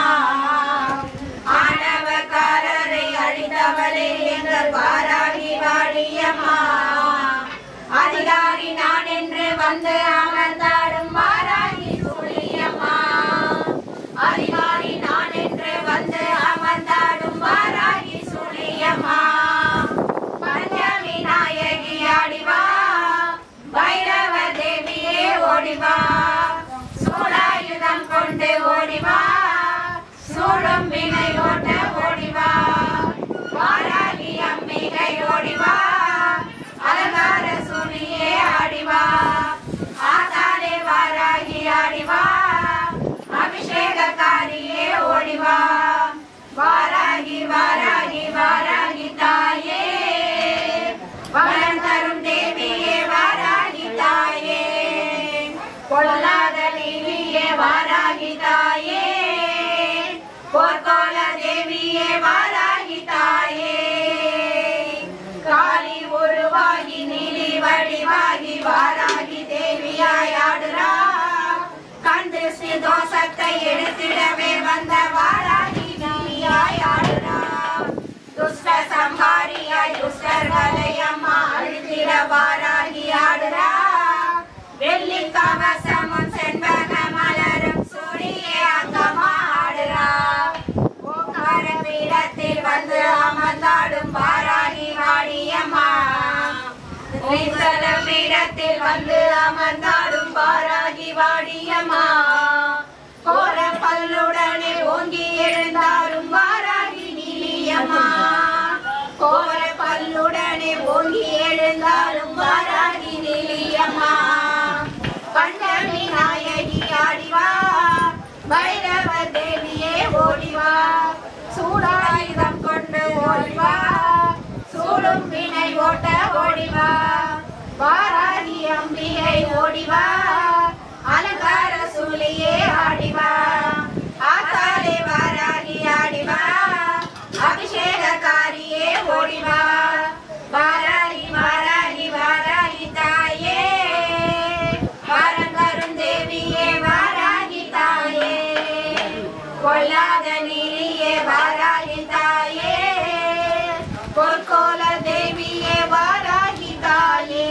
ஆணவக்காரரை அழித்தவளே எங்கள் வாராகி வாடியம்மா. அதிகாரி நான் என்று வந்து அமர்ந்தாடும் வாராகி சூழியம்மா. அதிகாரி நான் என்று வந்து அமர்ந்தாடும் வாராகி சூழியம்மா. பஞ்சமி நாயகி ஆடிவா, பைரவ தேவியே ஓடிவா. சூடாயுதம் கொண்டு ஓடிவா, சூடும் வினை ஓட்ட ஓடிவா. வாராகி அம்பிகை ஓடிவா, அலங்கார சூழியே ஆடிவா. ஆதாரே வாராகி ஆடிவா, அபிஷேகக்காரியே ஓடிவா. வாராகி வாராகி வாராகி தாயே, வரம் தரும் தேவியே வாராகி தாயே. பொல்லாத தேவியே வாராகி தாயே, போர்க்கோல தேவியே வாராகி தாயே. காளி உருவாகி நீலி வடிவாகி வாராகி தேவியாய் ஆடுறா. கண் திருஷ்டி தோஷத்தை எடுத்திடவே வந்த வாராகி தேவியாய் ஆடுறா. துஷ்ட சம்ஹாரியாய் துஷ்டர்களை அம்மா அழித்திட வாராகி ஆடுறா. வெள்ளி கவசமும் செண்பக மலரும் சூடியே அங்கமா ஆடுறா. ஓங்கார பீடத்தில் வந்து அமர்ந்தாடும் வாராகி வாடியம்மா. நீசல பீடத்தில் வந்து அமர்ந்தாடும் வாராகி வாடியம்மா. கோர பல்லுடனே ஓங்கி எழுந்தாடும் வாராகி நீலியம்மா. கோர பல்லுடனே ஓங்கி எழுந்தாடும் வாராகி நீலியம்மா. பஞ்சமி நாயகி ஆடிவா, பைரவ தேவியே ஓடிவா. சூடாயுதம் கொண்டு ஓடிவா, சூடும் வினை ஓட்ட ஓடிவா. வாராகி அம்பிகை ஓடிவா, அலங்கார சூழியே ஆடிவா. ஆத்தாலே வாராகி ஆடிவா, அபிஷேகக்காரியே ஓடிவா. வாராகி வாராகி வாராகி தாயே, வரங்கரும் தேவியே வாராகி தாயே. கொல்லாத நீலியே வாராகி தாயே, பொற்கோல தேவியே வாராகி தாயே.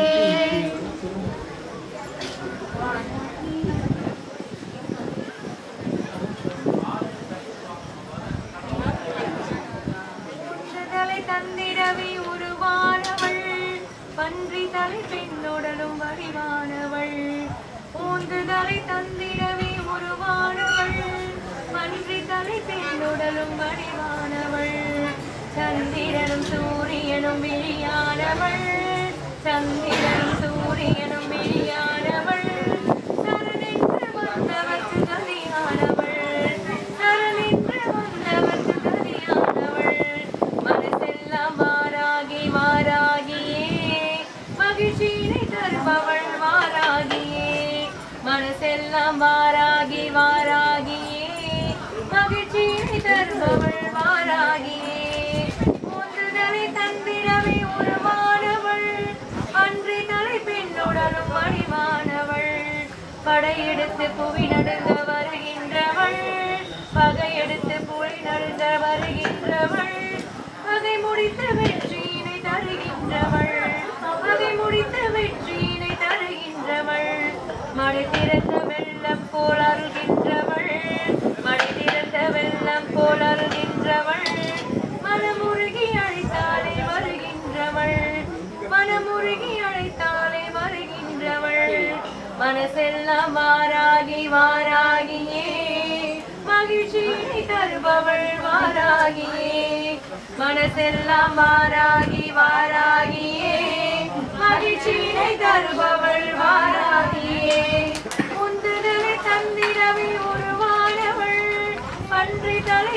தந்திரவி உருவானவள், பன்றி தலை பெண்ணுடலும் வடிவானவள். ஊந்துதலை தந்திரவி உருவானவள், பன்றி தலை பெண்ணுடலும் வடிவானவள். சந்திரனும் சூரியனும் விழியானவள், சந்திரனும் சூரியனும் விழியானவள். சரணென்று வந்தவர்க்கு கதியானவள், சரணென்று வந்தவர்க்கு கதியானவள். மனசெல்லாம் வாராகி வாராகியே, மகிழ்ச்சியினை தருபவள் வாராகியே. மனசெல்லாம் வாராகி வாராகியே, மகிழ்ச்சியினை தருபவள் வாராகியே. ஊந்துதலை தந்திரவே உருவானவள், அன்றி தலை பெண்ணுடலும் வடிவானவள். படையெடுத்து புவி நடுங்க வருகின்றவள், பகையெடுத்து புலி நடுங்க வருகின்றவள். பகை முடித்த வெற்றியினை தருகின்றவள், பகை முடித்த வெற்றியினை தருகின்றவள். மழை திறந்த வெள்ளம் போல் அருகின்றவள், மழை திறந்த வெள்ளம் போல் அருகின்றவள். மனமுருகி அழைத்தாலே வருகின்றவள், மனமுருகி அழைத்தாலே வருகின்றவள். மனசெல்லாம் வாராகி வாராகியே, மகிழ்ச்சியை தருபவள் வாராகியே. மனசெல்லாம் வாராகி வாராகியே, மகிழ்ச்சியை தருபவள் வாராகியே. உந்துதலை தந்திரவை உருவானவள், பன்றி தலை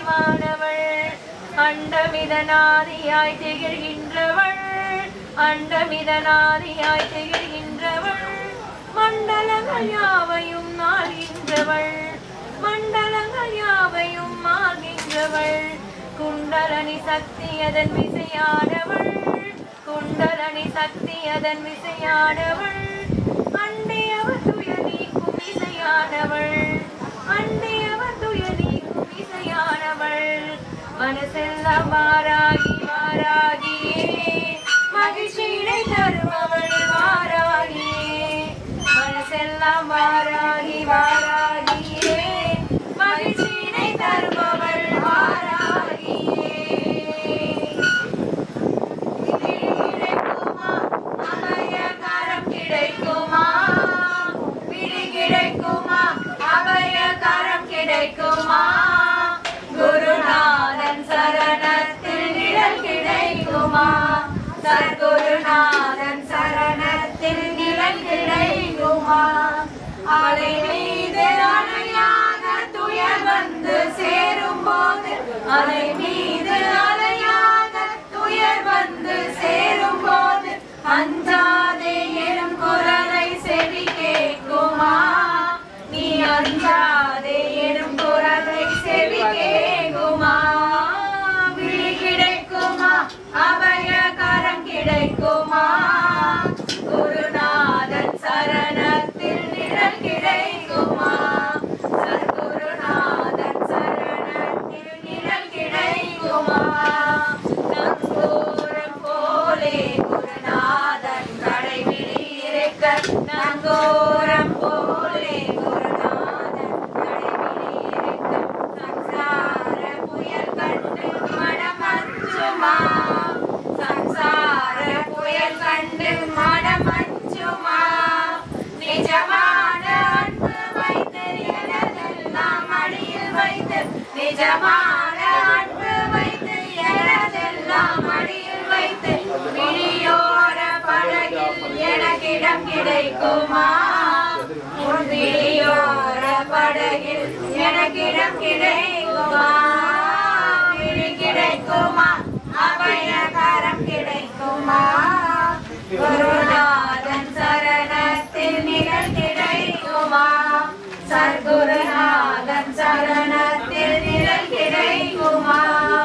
வடிவானவள் அண்டமிதனாதியாய் திகழ்கின்றவள் அண்டமிதனாதியாய் திகழ்கின்றவள் மண்டலங்கள் யாவையும் நாள்கின்றவள் மண்டலங்கள் யாவையும் ஆகின்றவள் குண்டலனி சக்தி அதன் விசையானவள் குண்டலனி சக்தி அதன் விசையானவள் அண்டையவர் துயர் நீக்கும் விசையானவள் அண்டையவர் துயர் நீக்கும் விசையானவள் மனசெல்லாம் வாராகி வாராகியே மகிழ்ச்சியை தருபவள் வாராகியே மனசெல்லாம் வாராகி வாராகியே மகிழ்ச்சியை தருபவள் வாராகியே கிடைக்குமா அபயகரம் கிடைக்குமா விழி கிடைக்குமா அபயகரம் கிடைக்குமா குருநாதன் சரணத்தில் நிழல் கிடைக்குமா சர்க்குருநாதன் சரணத்தில் நிழல் கிடைக்குமா அலை மீது அலையாக துயர் வந்து சேரும் போது அலை மீது அலையாக துயர் வந்து சேரும் போது அஞ்சாதே எனும் குரலை செவி கேட்குமா நீ அஞ்சாதே எனும் குரலை செவி கேட்குமா விழி கிடைக்குமா அபயகரம் கிடைக்குமா குருநாதன் சரணத்தில் நிழல் கிடைக்குமா சர்க்குருநாதன் சரணத்தில் நிழல் கிடைக்குமா நங்கூரம் போலே குருநாதன் கடைவிழி இருக்க நங்கூரம் போலே குருநாதன் கடைவிழி இருக்க சம்சார புயல் கண்டு மனமஞ்சுமா சம்சார புயல் கண்டு மனமஞ்சுமா நிஜமான அன்பு வைத்து எனதெல்லாம் அடியில் வைத்து நிஜமான அன்பு வைத்து எனதெல்லாம் அடியில் வைத்து விழியோர படகில் எனக்கிடம் கிடைக்குமா உன் விழியோர படகில் எனக்கிடம் கிடைக்குமா விழி கிடைக்குமா அபயகரம் கிடைக்குமா குருநாதன் சரணத்தில் நிழல் கிடைக்குமா சர்க்குருநாதன் சரணத்தில் நிழல் கிடைக்குமா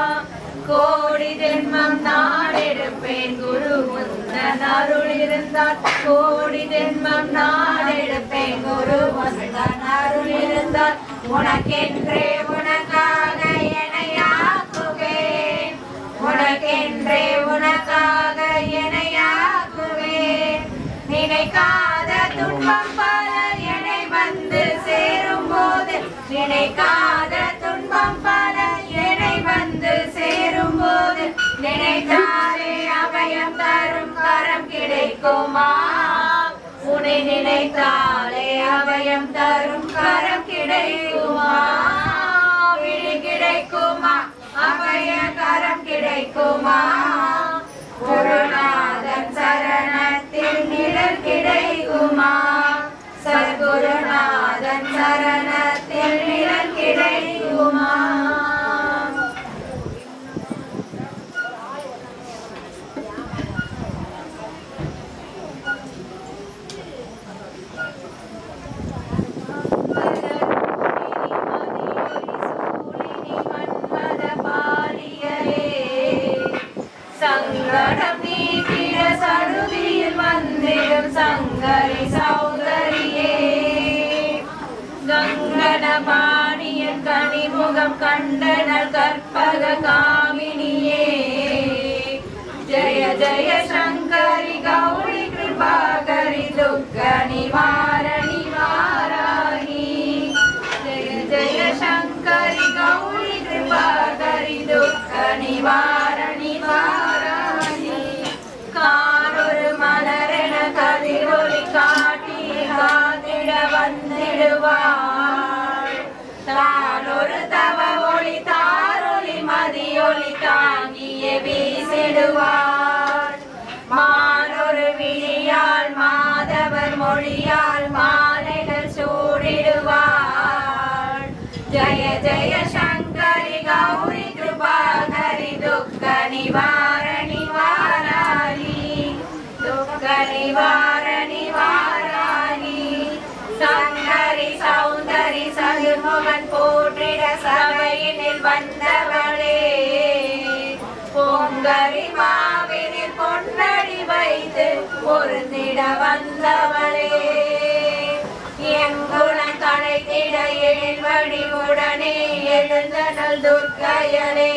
கோடி ஜென்மம் நான் எடுப்பேன் குரு முந்தன் அருள் இருந்தால் கோடி ஜென்மம் நான் எடுப்பேன் குரு முந்தன் அருள் இருந்தால் உனக்கென்றே உனக்காக என்னையாக்குவேன் உனக்கென்றே உனக்காக என்னையாக்குவேன் நினைக்காத துன்பம் பல என்னை வந்து சேரும் போது நினைக்காத துன்பம் பல என்னை வந்து சேரும் போது நினைத்தாலே அபயம் தரும் கரம் கிடைக்குமா உன்னை நினைத்தாலே அபயம் தரும் கரம் கிடைக்குமா விழி கிடைக்குமா அபயகரம் கிடைக்குமா குருநாதன் சரணத்தில் நிழல் கிடைக்குமா சர்க்குருநாதன் சரணத்தில் நிழல் கிடைக்குமா சங்கடம் நீக்கிட சடுதியில் வந்திடும் சங்கரி சௌந்தரியே கங்கணபாணியன் கனிமுகம் கண்டனல் கற்பக காமினியே ஜய ஜய சங்கரி கௌரி கிருபாகரி துக்க நிவாரணி வாராகி ஜய ஜய சங்கரி கௌரி கிருபாகரி துக்க நிவாரணி வாராகி காரொரு மலரென கதிரொலி காட்டி காத்திட வந்திடுவாள் தானொரு தவ ஒளி தாரொலி மதியொலி தாங்கிய வீசிடுவாள் மானொரு விழியால் மாதவர் மொழியால் மாலைகள் சூடிடுவாள் ஜய ஜய சங்கரி கௌரி வந்தவளே பொங்கரி மாவினில் பொன்னடி வைத்து பொருந்திட வந்தவளே எங்குளம் கடைத்திட எழில் வடிவுடனே எழுந்தனள் துர்க்கையளே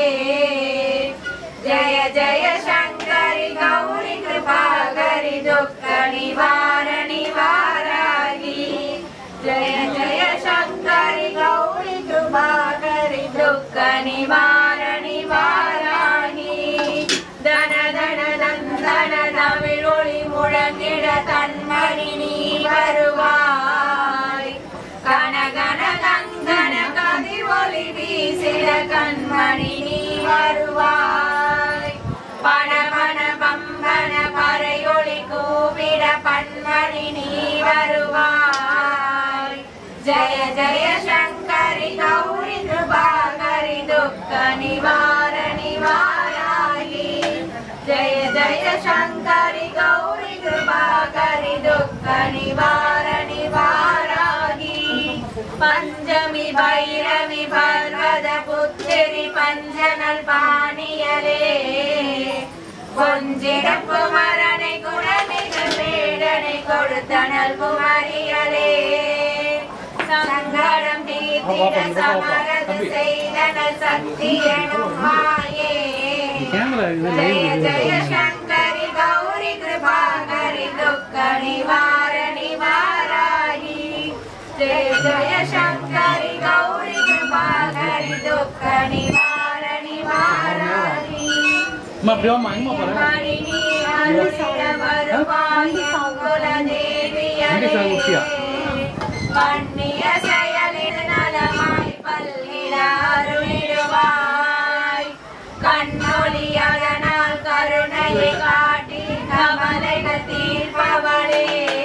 ஜய ஜய சங்கரி கௌரி கிருபாகரி துக்க நிவாரணி வாராகி ஜய ஜய சங்கரி கௌரி கிருபாகரி துக்க நிவாரணி வாராகி தன தன தந்தன தமிழ் ஒளி முழங்கிட தன்மணி நீ வருவாய் கனகன கங்கன கதி ஒளி வீசிட கண்மணி நீ வருவாய் பணமன பம்பன பறையொளி கூவிட பன்மணி நீ வருவாய் ஜய ஜய சங்கரி கௌரி கிருபாகரி துக்க நிவாரணி வாராகி ஜய ஜய சங்கரி கௌரி கிருபாகரி துக்க நிவாரணி வாராகி பஞ்சமி பைரவி பர்வத புத்திரி பஞ்சனல் பாணியலே கொஞ்சிடம் குமரனை குணமிகு வேடனை கொடுத்தனல் குமரியலே சங்கடம் தீர்த்திட சமரது செய்தனல் சக்தி எனும் மாயே ஜய ஜய சங்கரி கௌரி கிருபாகரி துக்க நிவாரணி வாராகி ஜய ஜய சங்கரி கௌரி கிருபாகரி துக்க நிவாரணி வாராகி மணினி அருளிட வருவாய் குல தேவியலே பண்ணிய செயலில் நலமாய் பல்கிட அருளிடுவாய் கண்ணொளி அதனால் கருணையை காட்டி கவலைகள் தீர்ப்பவளே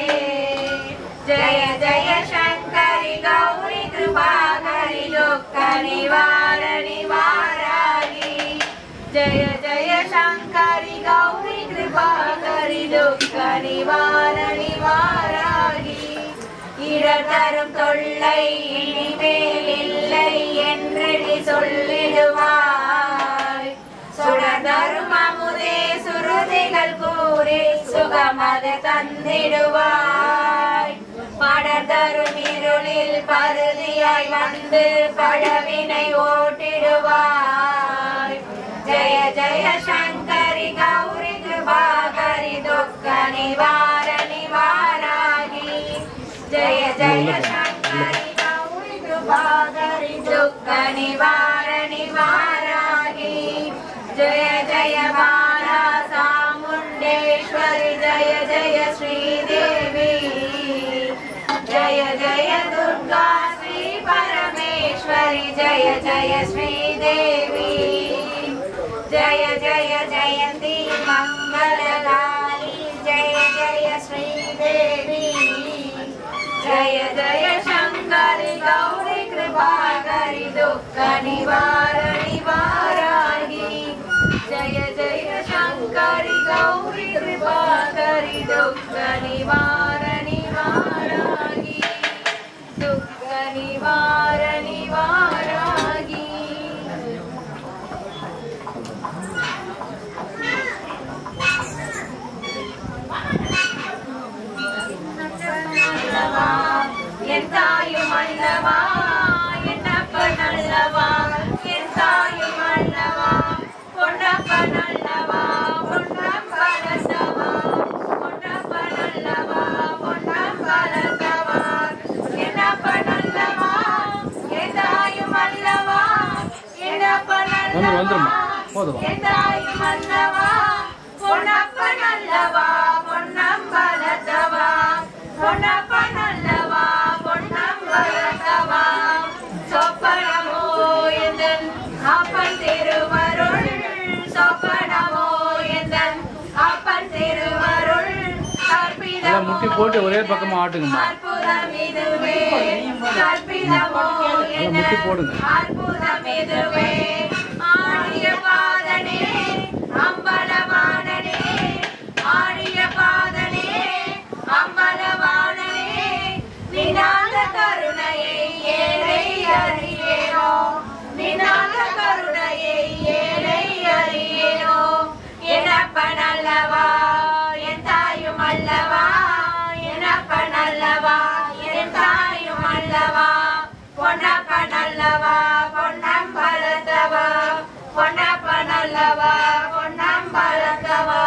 ஜய ஜய சங்கரி கௌரி கிருபாகரி துக்க நிவாரணி வாராகி ஜய ஜய சங்கரி கௌரி கிருபாகரி துக்க நிவாரணி வாராகி இடர் தரும் தொல்லை இனிமேல் இல்லை என்று சொல்லிடுவாய் சுடர்தரும் அமுதே சுருதிகள் கூறி சுகமது தந்திடுவாய் படர்தரும் இருளில் பருதியாய் வந்து பழவினை ஓட்டிடுவாய் ஜய ஜய சங்கரி கௌரி கிருபாகரி துக்க நிவாரணி வாராகி ஜய ஜய சங்கரி கௌரி கிருபாகரி துக்க நிவாரணி வாராகி ஜய ஜய பாலா சாமுண்டேஸ்வரி ஜய ஜய ஸ்ரீதேவி ஜய ஜய துர்கா ஸ்ரீ பரமேஸ்வரி ஜய ஜய ஸ்ரீதேவி जय जय जयंती मंगलकाली जय जय श्रीदेवी जय जय शंकरी गौरी कृपाकरी दुख निवारणी वाराही जय जय शंकरी गौरी कृपाकरी दुख निवारणी वाराही दुख निवारणी वाराही என் தாயும் அல்லவா என்னப்பன் அல்லவா என் தாயும் அல்லவா பொன்னப்பன் அல்லவா பொன்னப்பன் அல்லவா பொன்னப்பன் அல்லவா பொன்னப்பன் அல்லவா என்னப்பன் அல்லவா என் தாயும் அல்லவா என்னப்பன் அல்லவா என் தாயும் அல்லவா பொன்னப்பன் அல்லவா பொன்னம்பலத்தவா பொன்னப்பன் அல்லவா பொன்னம்பலத்தவா சொப்பனமோ எந்தன் அப்பன் திருவருள் சொப்பனமோ எந்தன் அப்பன் திருவருள் எல்லாம் முட்டி போட்டு ஒரே பக்கமா ஆட்டுங்கம்மா. அற்புதம் இதுவே கற்பிதமோ என அற்புதம் இதுவே ஆடிய பாதனே அம்பலவாணனே ஆடிய பாதனே அம்பலவாணனே நினாத கருணையை ஏழை அறியேனோ நினாத கருணையை நல்லவா பொன்னம்பலத்தவா பொன்னப்ப நல்லவா பொன்னம்பலத்தவா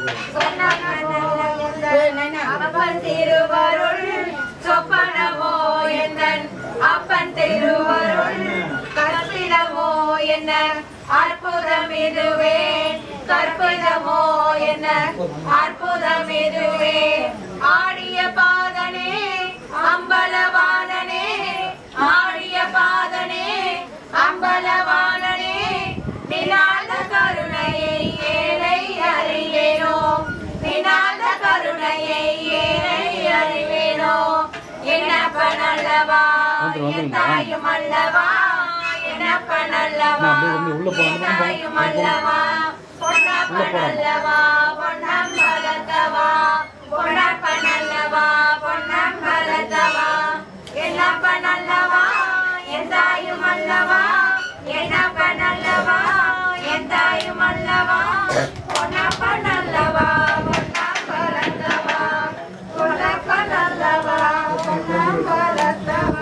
அப்பன் திருவருள் சொப்பனமோ என்னன் அப்பன் திருவருள் கற்பிதமோ என்ன அற்புதம் இதுவே கற்பிதமோ என்ன அற்புதம் இதுவே ஆடிய பாதனே அம்பலவானனே ஆடிய பாதனே அம்பலவானனே நினாத கருணையை ஏழை அறிவேனோ நினாத கருணையை ஏழை அறிவேனோ என்னப்ப நல்லவா என் தாயும் அல்லவா என்னப்ப நல்லவா என் தாயும் அல்லவா பொன்னப்ப நல்லவா பொன்னம்பலத்தவா பொன்னப்ப நல்லவா பொன்னம்பலத்தவா என்னப்ப நல்லவா என் தாயும் அல்லவா என்னப்ப நல்லவா என் தாயும் அல்லவா பொன்னப்ப நல்லவா பொன்னம்பலத்தவா பொன்னப்ப நல்லவா பொன்னம்பலத்தவா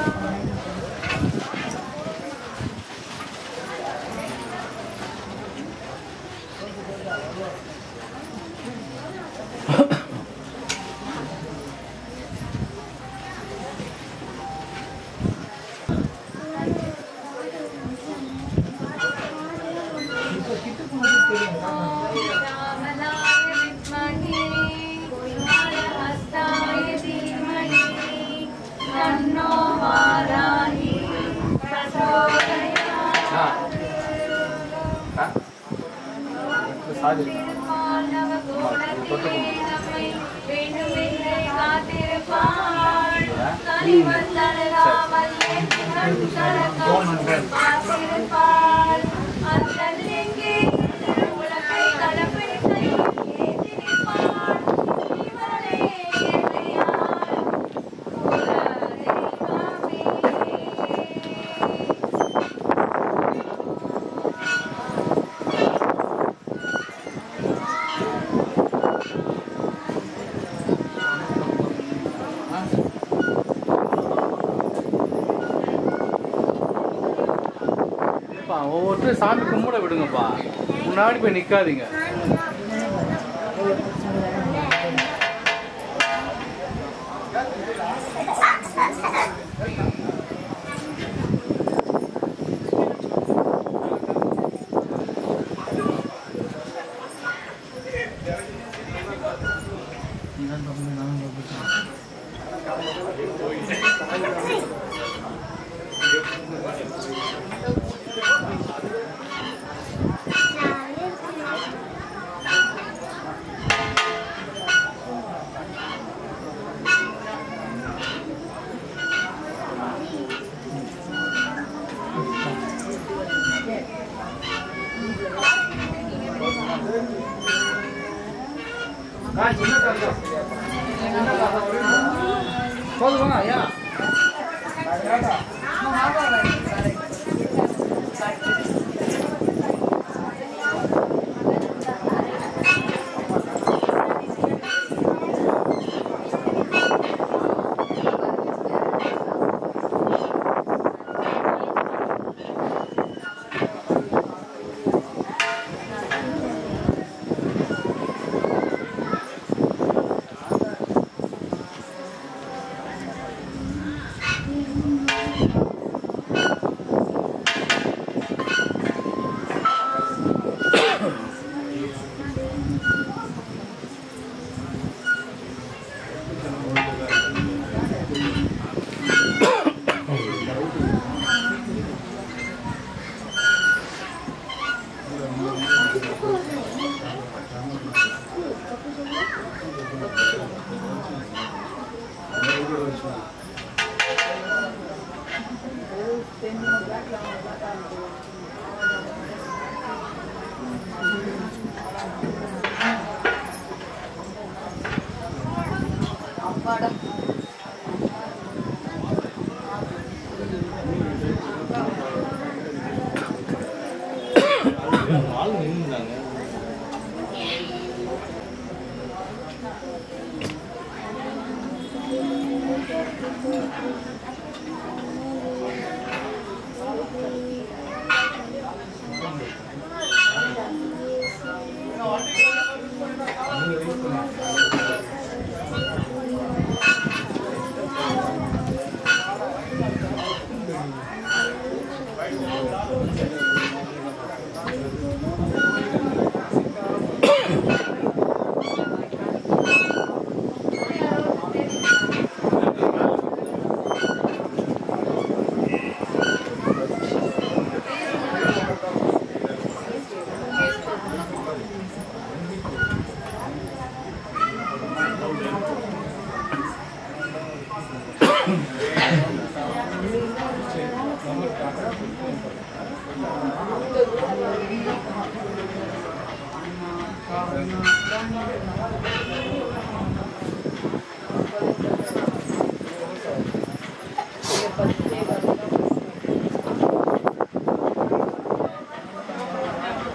ஒவ்வொருத்தரும் சாமி கும்பிட விடுங்கப்பா, முன்னாடி போய் நிக்காதீங்க. போதுமா ஐயா?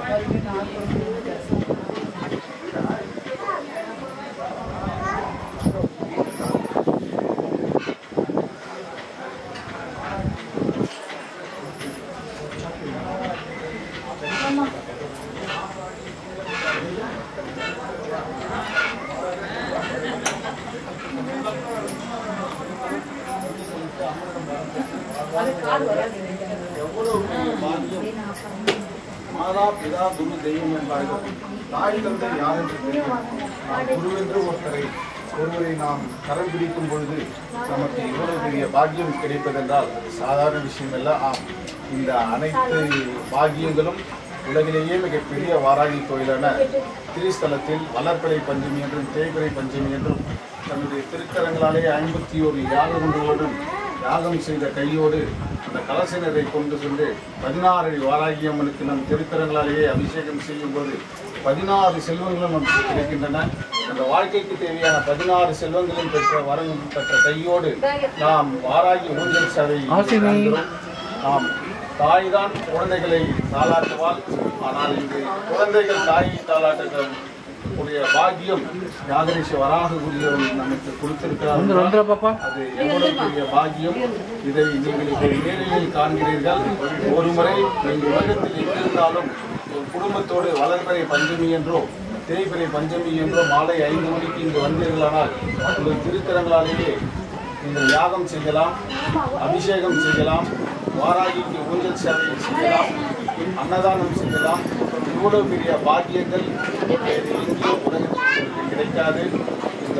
மாதா பிதா குரு தெய்வம் என்பார்கள். தாய் தந்தை யார் என்று தெரியும். நாம் குருவென்று ஒருத்தரை ஒருவரை நாம் கரம் பிடிக்கும் பொழுது நமக்கு இவ்வளவு பெரிய பாக்கியம் கிடைப்பதென்றால் சாதாரண விஷயம் அல்ல. ஆம், இந்த அனைத்து பாக்கியங்களும் உலகிலேயே மிகப்பெரிய வாராகி கோயிலான திரிஸ்தலத்தில் வளர்பிறை பஞ்சமி என்றும் தேய்பிறை பஞ்சமி என்றும் தன்னுடைய திருக்கரங்களாலே ஐம்பத்தி ஒரு யாகங்களுடன் யாகம் செய்த கையோடு அந்த கலசனரை கொண்டு சென்று பதினாறு அடி வாராகி அம்மனுக்கு நம் திருக்கரங்களாலேயே அபிஷேகம் செய்யும் போது பதினாறு செல்வங்களும் நமக்கு கிடைக்கின்றன. அந்த வாழ்க்கைக்கு தேவையான பதினாறு செல்வங்களும் பெற்ற வரம் பெற்ற கையோடு நாம் வாராகி ஊஞ்சல் சேவை நடத்துகிறோம். நாம் தாய் தான் குழந்தைகளை தாளாட்டுவாள். ஆனால் இங்கு குழந்தைகள் தாயை தாளாட்டுகிற உடைய பாக்கியம் யாகரிஷ வராக கூறியவர் நமக்கு கொடுத்திருக்கிறார். அது எவ்வளவு பெரிய பாக்கியம். இதை நீங்கள் இப்போ நேரில் காண்கிறீர்கள். ஒரு முறை நீங்கள் உலகத்தில் எங்கிருந்தாலும் ஒரு குடும்பத்தோடு வளர்பிறை பஞ்சமி என்றோ தேய்பிறை பஞ்சமி என்றோ மாலை ஐந்து மணிக்கு இங்கு வந்தீர்களானால் உங்கள் திருக்கரங்களாலேயே நீங்கள் யாகம் செய்யலாம், அபிஷேகம் செய்யலாம், வாராகிக்கு ஊஞ்சல் சேவை செய்யலாம், அன்னதானம் செய்யலாம். இவ்வளவு பெரிய பாக்கியங்கள் எங்கேயோ உலகத்தில் கிடைக்காது. இந்த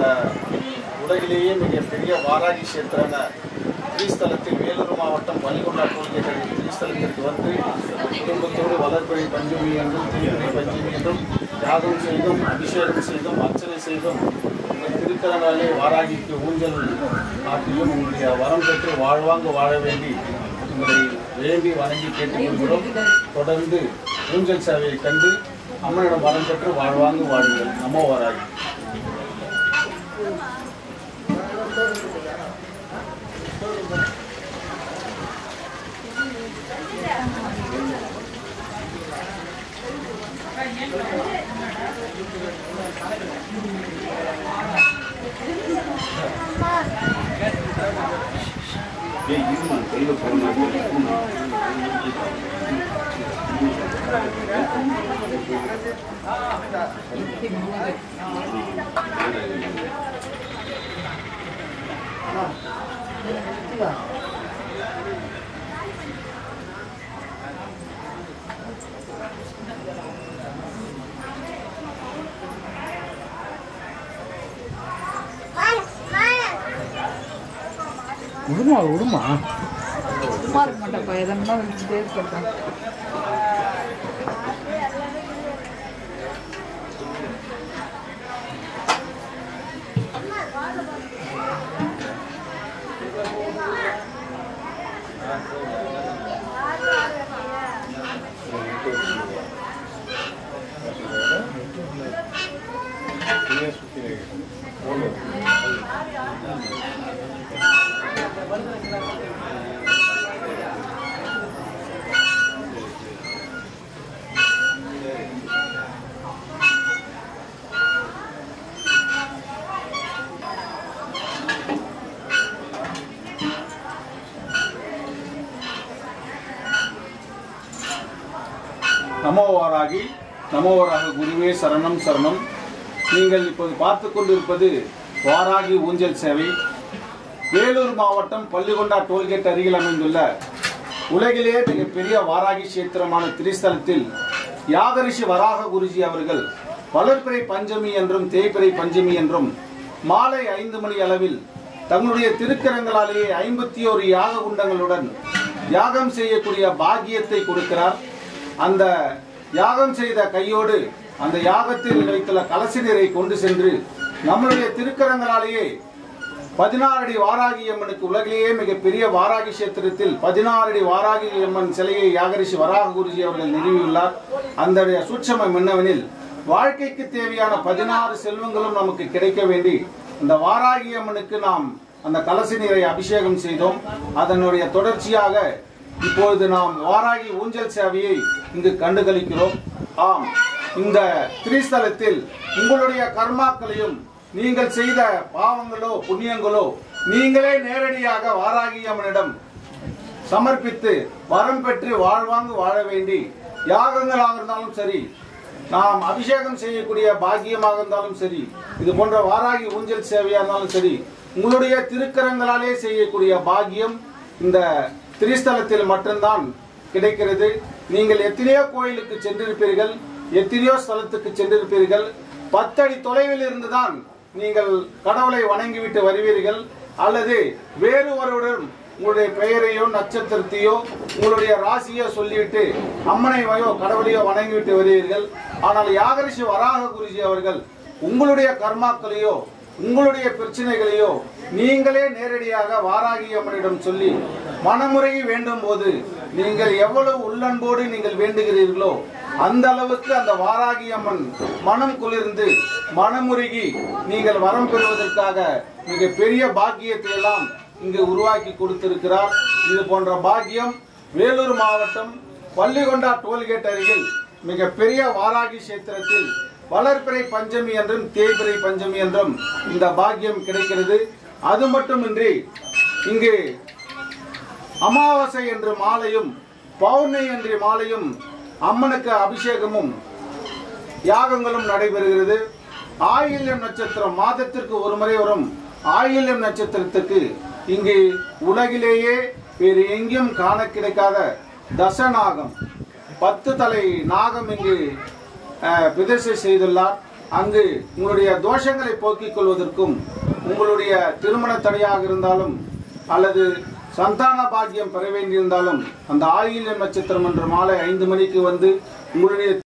உலகிலேயே மிகப்பெரிய வாராகி கஷேத்திரான திரிஸ்தலத்தில் வேலூர் மாவட்டம் வலிகொண்டா டோல்கேட் திரிஸ்தலத்திற்கு வந்து குடும்பத்தோடு வளர்பிறை பஞ்சமி என்றும் தேய்பிறை பஞ்சமி என்றும் யாகம் செய்தும் அபிஷேகம் செய்தும் அர்ச்சனை செய்தும் உங்கள் திருக்கரங்களாலே வாராகிக்கு ஊஞ்சல் ஆட்டியும் உங்களுடைய வரம் பெற்று வாழ்வாங்க வாழ வேண்டி உங்களை வேண்டி வணங்கி கேட்டுக்கொள்கிறோம். தொடர்ந்து ஊஞ்சல் சேவையை கண்டு அம்மனிடம் வரம் பெற்று வாழ்வாங்க வாழுங்கள். நமோ வாராகி. விடுமா விடுமா சும்மா இருக்க மாட்டேப்பா, எதனா வந்துட்டே இருக்கேன். நமோ வாராகி. நமோ வாராக குருவே சரணம் சரணம். நீங்கள் இப்போது பார்த்து கொண்டிருப்பது வாராகி ஊஞ்சல் சேவை. வேலூர் மாவட்டம் பள்ளிகொண்டா டோல்கேட் அருகில் அமைந்துள்ள உலகிலேயே மிகப்பெரிய வாராகி கஷேத்திரமான திரிஸ்தலத்தில் யாகரிஷி வராக குருஜி அவர்கள் வளர்பிறை பஞ்சமி என்றும் தேய்பிறை பஞ்சமி என்றும் மாலை ஐந்து மணி அளவில் தங்களுடைய திருக்கரங்களாலேயே ஐம்பத்தி ஒரு யாக குண்டங்களுடன் யாகம் செய்யக்கூடிய பாக்கியத்தை கொடுக்கிறார். அந்த யாகம் செய்த கையோடு அந்த யாகத்தில் வைத்துள்ள கலசி நீரை கொண்டு சென்று நம்மளுடைய திருக்கரங்களாலேயே பதினாறு அடி வாராகி அம்மனுக்கு உலகிலேயே மிகப்பெரிய வாராகி கஷேத்திரத்தில் பதினாறு அடி வாராகி அம்மன் சிலையை யாகரிஷி வராக குருஜி அவர்கள் நிறுவியுள்ளார். அந்த சூட்சமம் என்னவெனில் வாழ்க்கைக்கு தேவையான பதினாறு செல்வங்களும் நமக்கு கிடைக்க வேண்டி அந்த வாராகி அம்மனுக்கு நாம் அந்த கலசி நீரை அபிஷேகம் செய்தோம். அதனுடைய தொடர்ச்சியாக இப்பொழுது நாம் வாராகி ஊஞ்சல் சேவையை இங்கு கண்டுகளிக்கிறோம். ஆம், இந்த திரிஸ்தலத்தில் உங்களுடைய கர்மாக்களையும் நீங்கள் செய்த பாவங்களோ புண்ணியங்களோ நீங்களே நேரடியாக வாராகி அம்மனிடம் சமர்ப்பித்து வரம் பெற்று வாழ்வாங்கு வாழ வேண்டி யாகங்களாக இருந்தாலும் சரி, நாம் அபிஷேகம் செய்யக்கூடிய பாக்கியமாக இருந்தாலும் சரி, இது போன்ற வாராகி ஊஞ்சல் சேவையாக இருந்தாலும் சரி, உங்களுடைய திருக்கரங்களாலே செய்யக்கூடிய பாக்கியம் இந்த திரிஸ்தலத்தில் மட்டும்தான் கிடைக்கிறது. நீங்கள் எத்தனையோ கோயிலுக்கு சென்றிருப்பீர்கள், எத்தனையோ ஸ்தலத்துக்கு சென்றிருப்பீர்கள். பத்தடி தொலைவில் இருந்துதான் நீங்கள் கடவுளை வணங்கிவிட்டு வருவீர்கள், அல்லது வேறு ஒருவரும் உங்களுடைய பெயரையோ நட்சத்திரத்தையோ உங்களுடைய ராசியோ சொல்லிவிட்டு அம்மனையோ கடவுளையோ வணங்கிவிட்டு வருவீர்கள். ஆனால் யாகரிஷி வராக குருஜி அவர்கள் உங்களுடைய கர்மாக்களையோ உங்களுடைய பிரச்சனைகளையோ நீங்களே நேரடியாக வாராகி அம்மனிடம் சொல்லி மனமுறையை வேண்டும் போது நீங்கள் எவ்வளவு உள்ளன்போடு நீங்கள் வேண்டுகிறீர்களோ அந்த அளவுக்கு அந்த வாராகி அம்மன் மனம் குளிர்ந்து மனமுருகி நீங்கள் வரம் பெறுவதற்காக மிக பெரிய பாக்கியத்தை எல்லாம் இங்கு உருவாக்கி கொடுத்திருக்கிறார். இது போன்ற பாக்கியம் வேலூர் மாவட்டம் பள்ளிகொண்டா டோல்கேட் அருகில் மிக பெரிய வாராகி கஷேத்திரத்தில் வளர்பிறை பஞ்சமி என்றும் தேய்பிறை பஞ்சமி என்றும் இந்த பாக்கியம் கிடைக்கிறது. அது மட்டுமின்றி இங்கு அமாவாசை என்று மாலையும் பௌர்ணமி என்று மாலையும் அம்மனுக்கு அபிஷேகமும் யாகங்களும் நடைபெறுகிறது. ஆயில்யம் நட்சத்திரம் மாதத்திற்கு ஒரு முறை வரும் ஆயில்யம் நட்சத்திரத்துக்கு இங்கு உலகிலேயே வேறு எங்கேயும் காண கிடைக்காத தசநாகம் பத்து தலை நாகம் இங்கு பிரதிஷ்டை செய்துள்ளார். அங்கு உங்களுடைய தோஷங்களை போக்கிக் கொள்வதற்கும் உங்களுடைய திருமண தடையாக இருந்தாலும் அல்லது சந்தான பாக்கியம் பெற வேண்டியிருந்தாலும் அந்த ஆயில்யம் நட்சத்திரம் என்ற மாலை ஐந்து மணிக்கு வந்து உங்களுடைய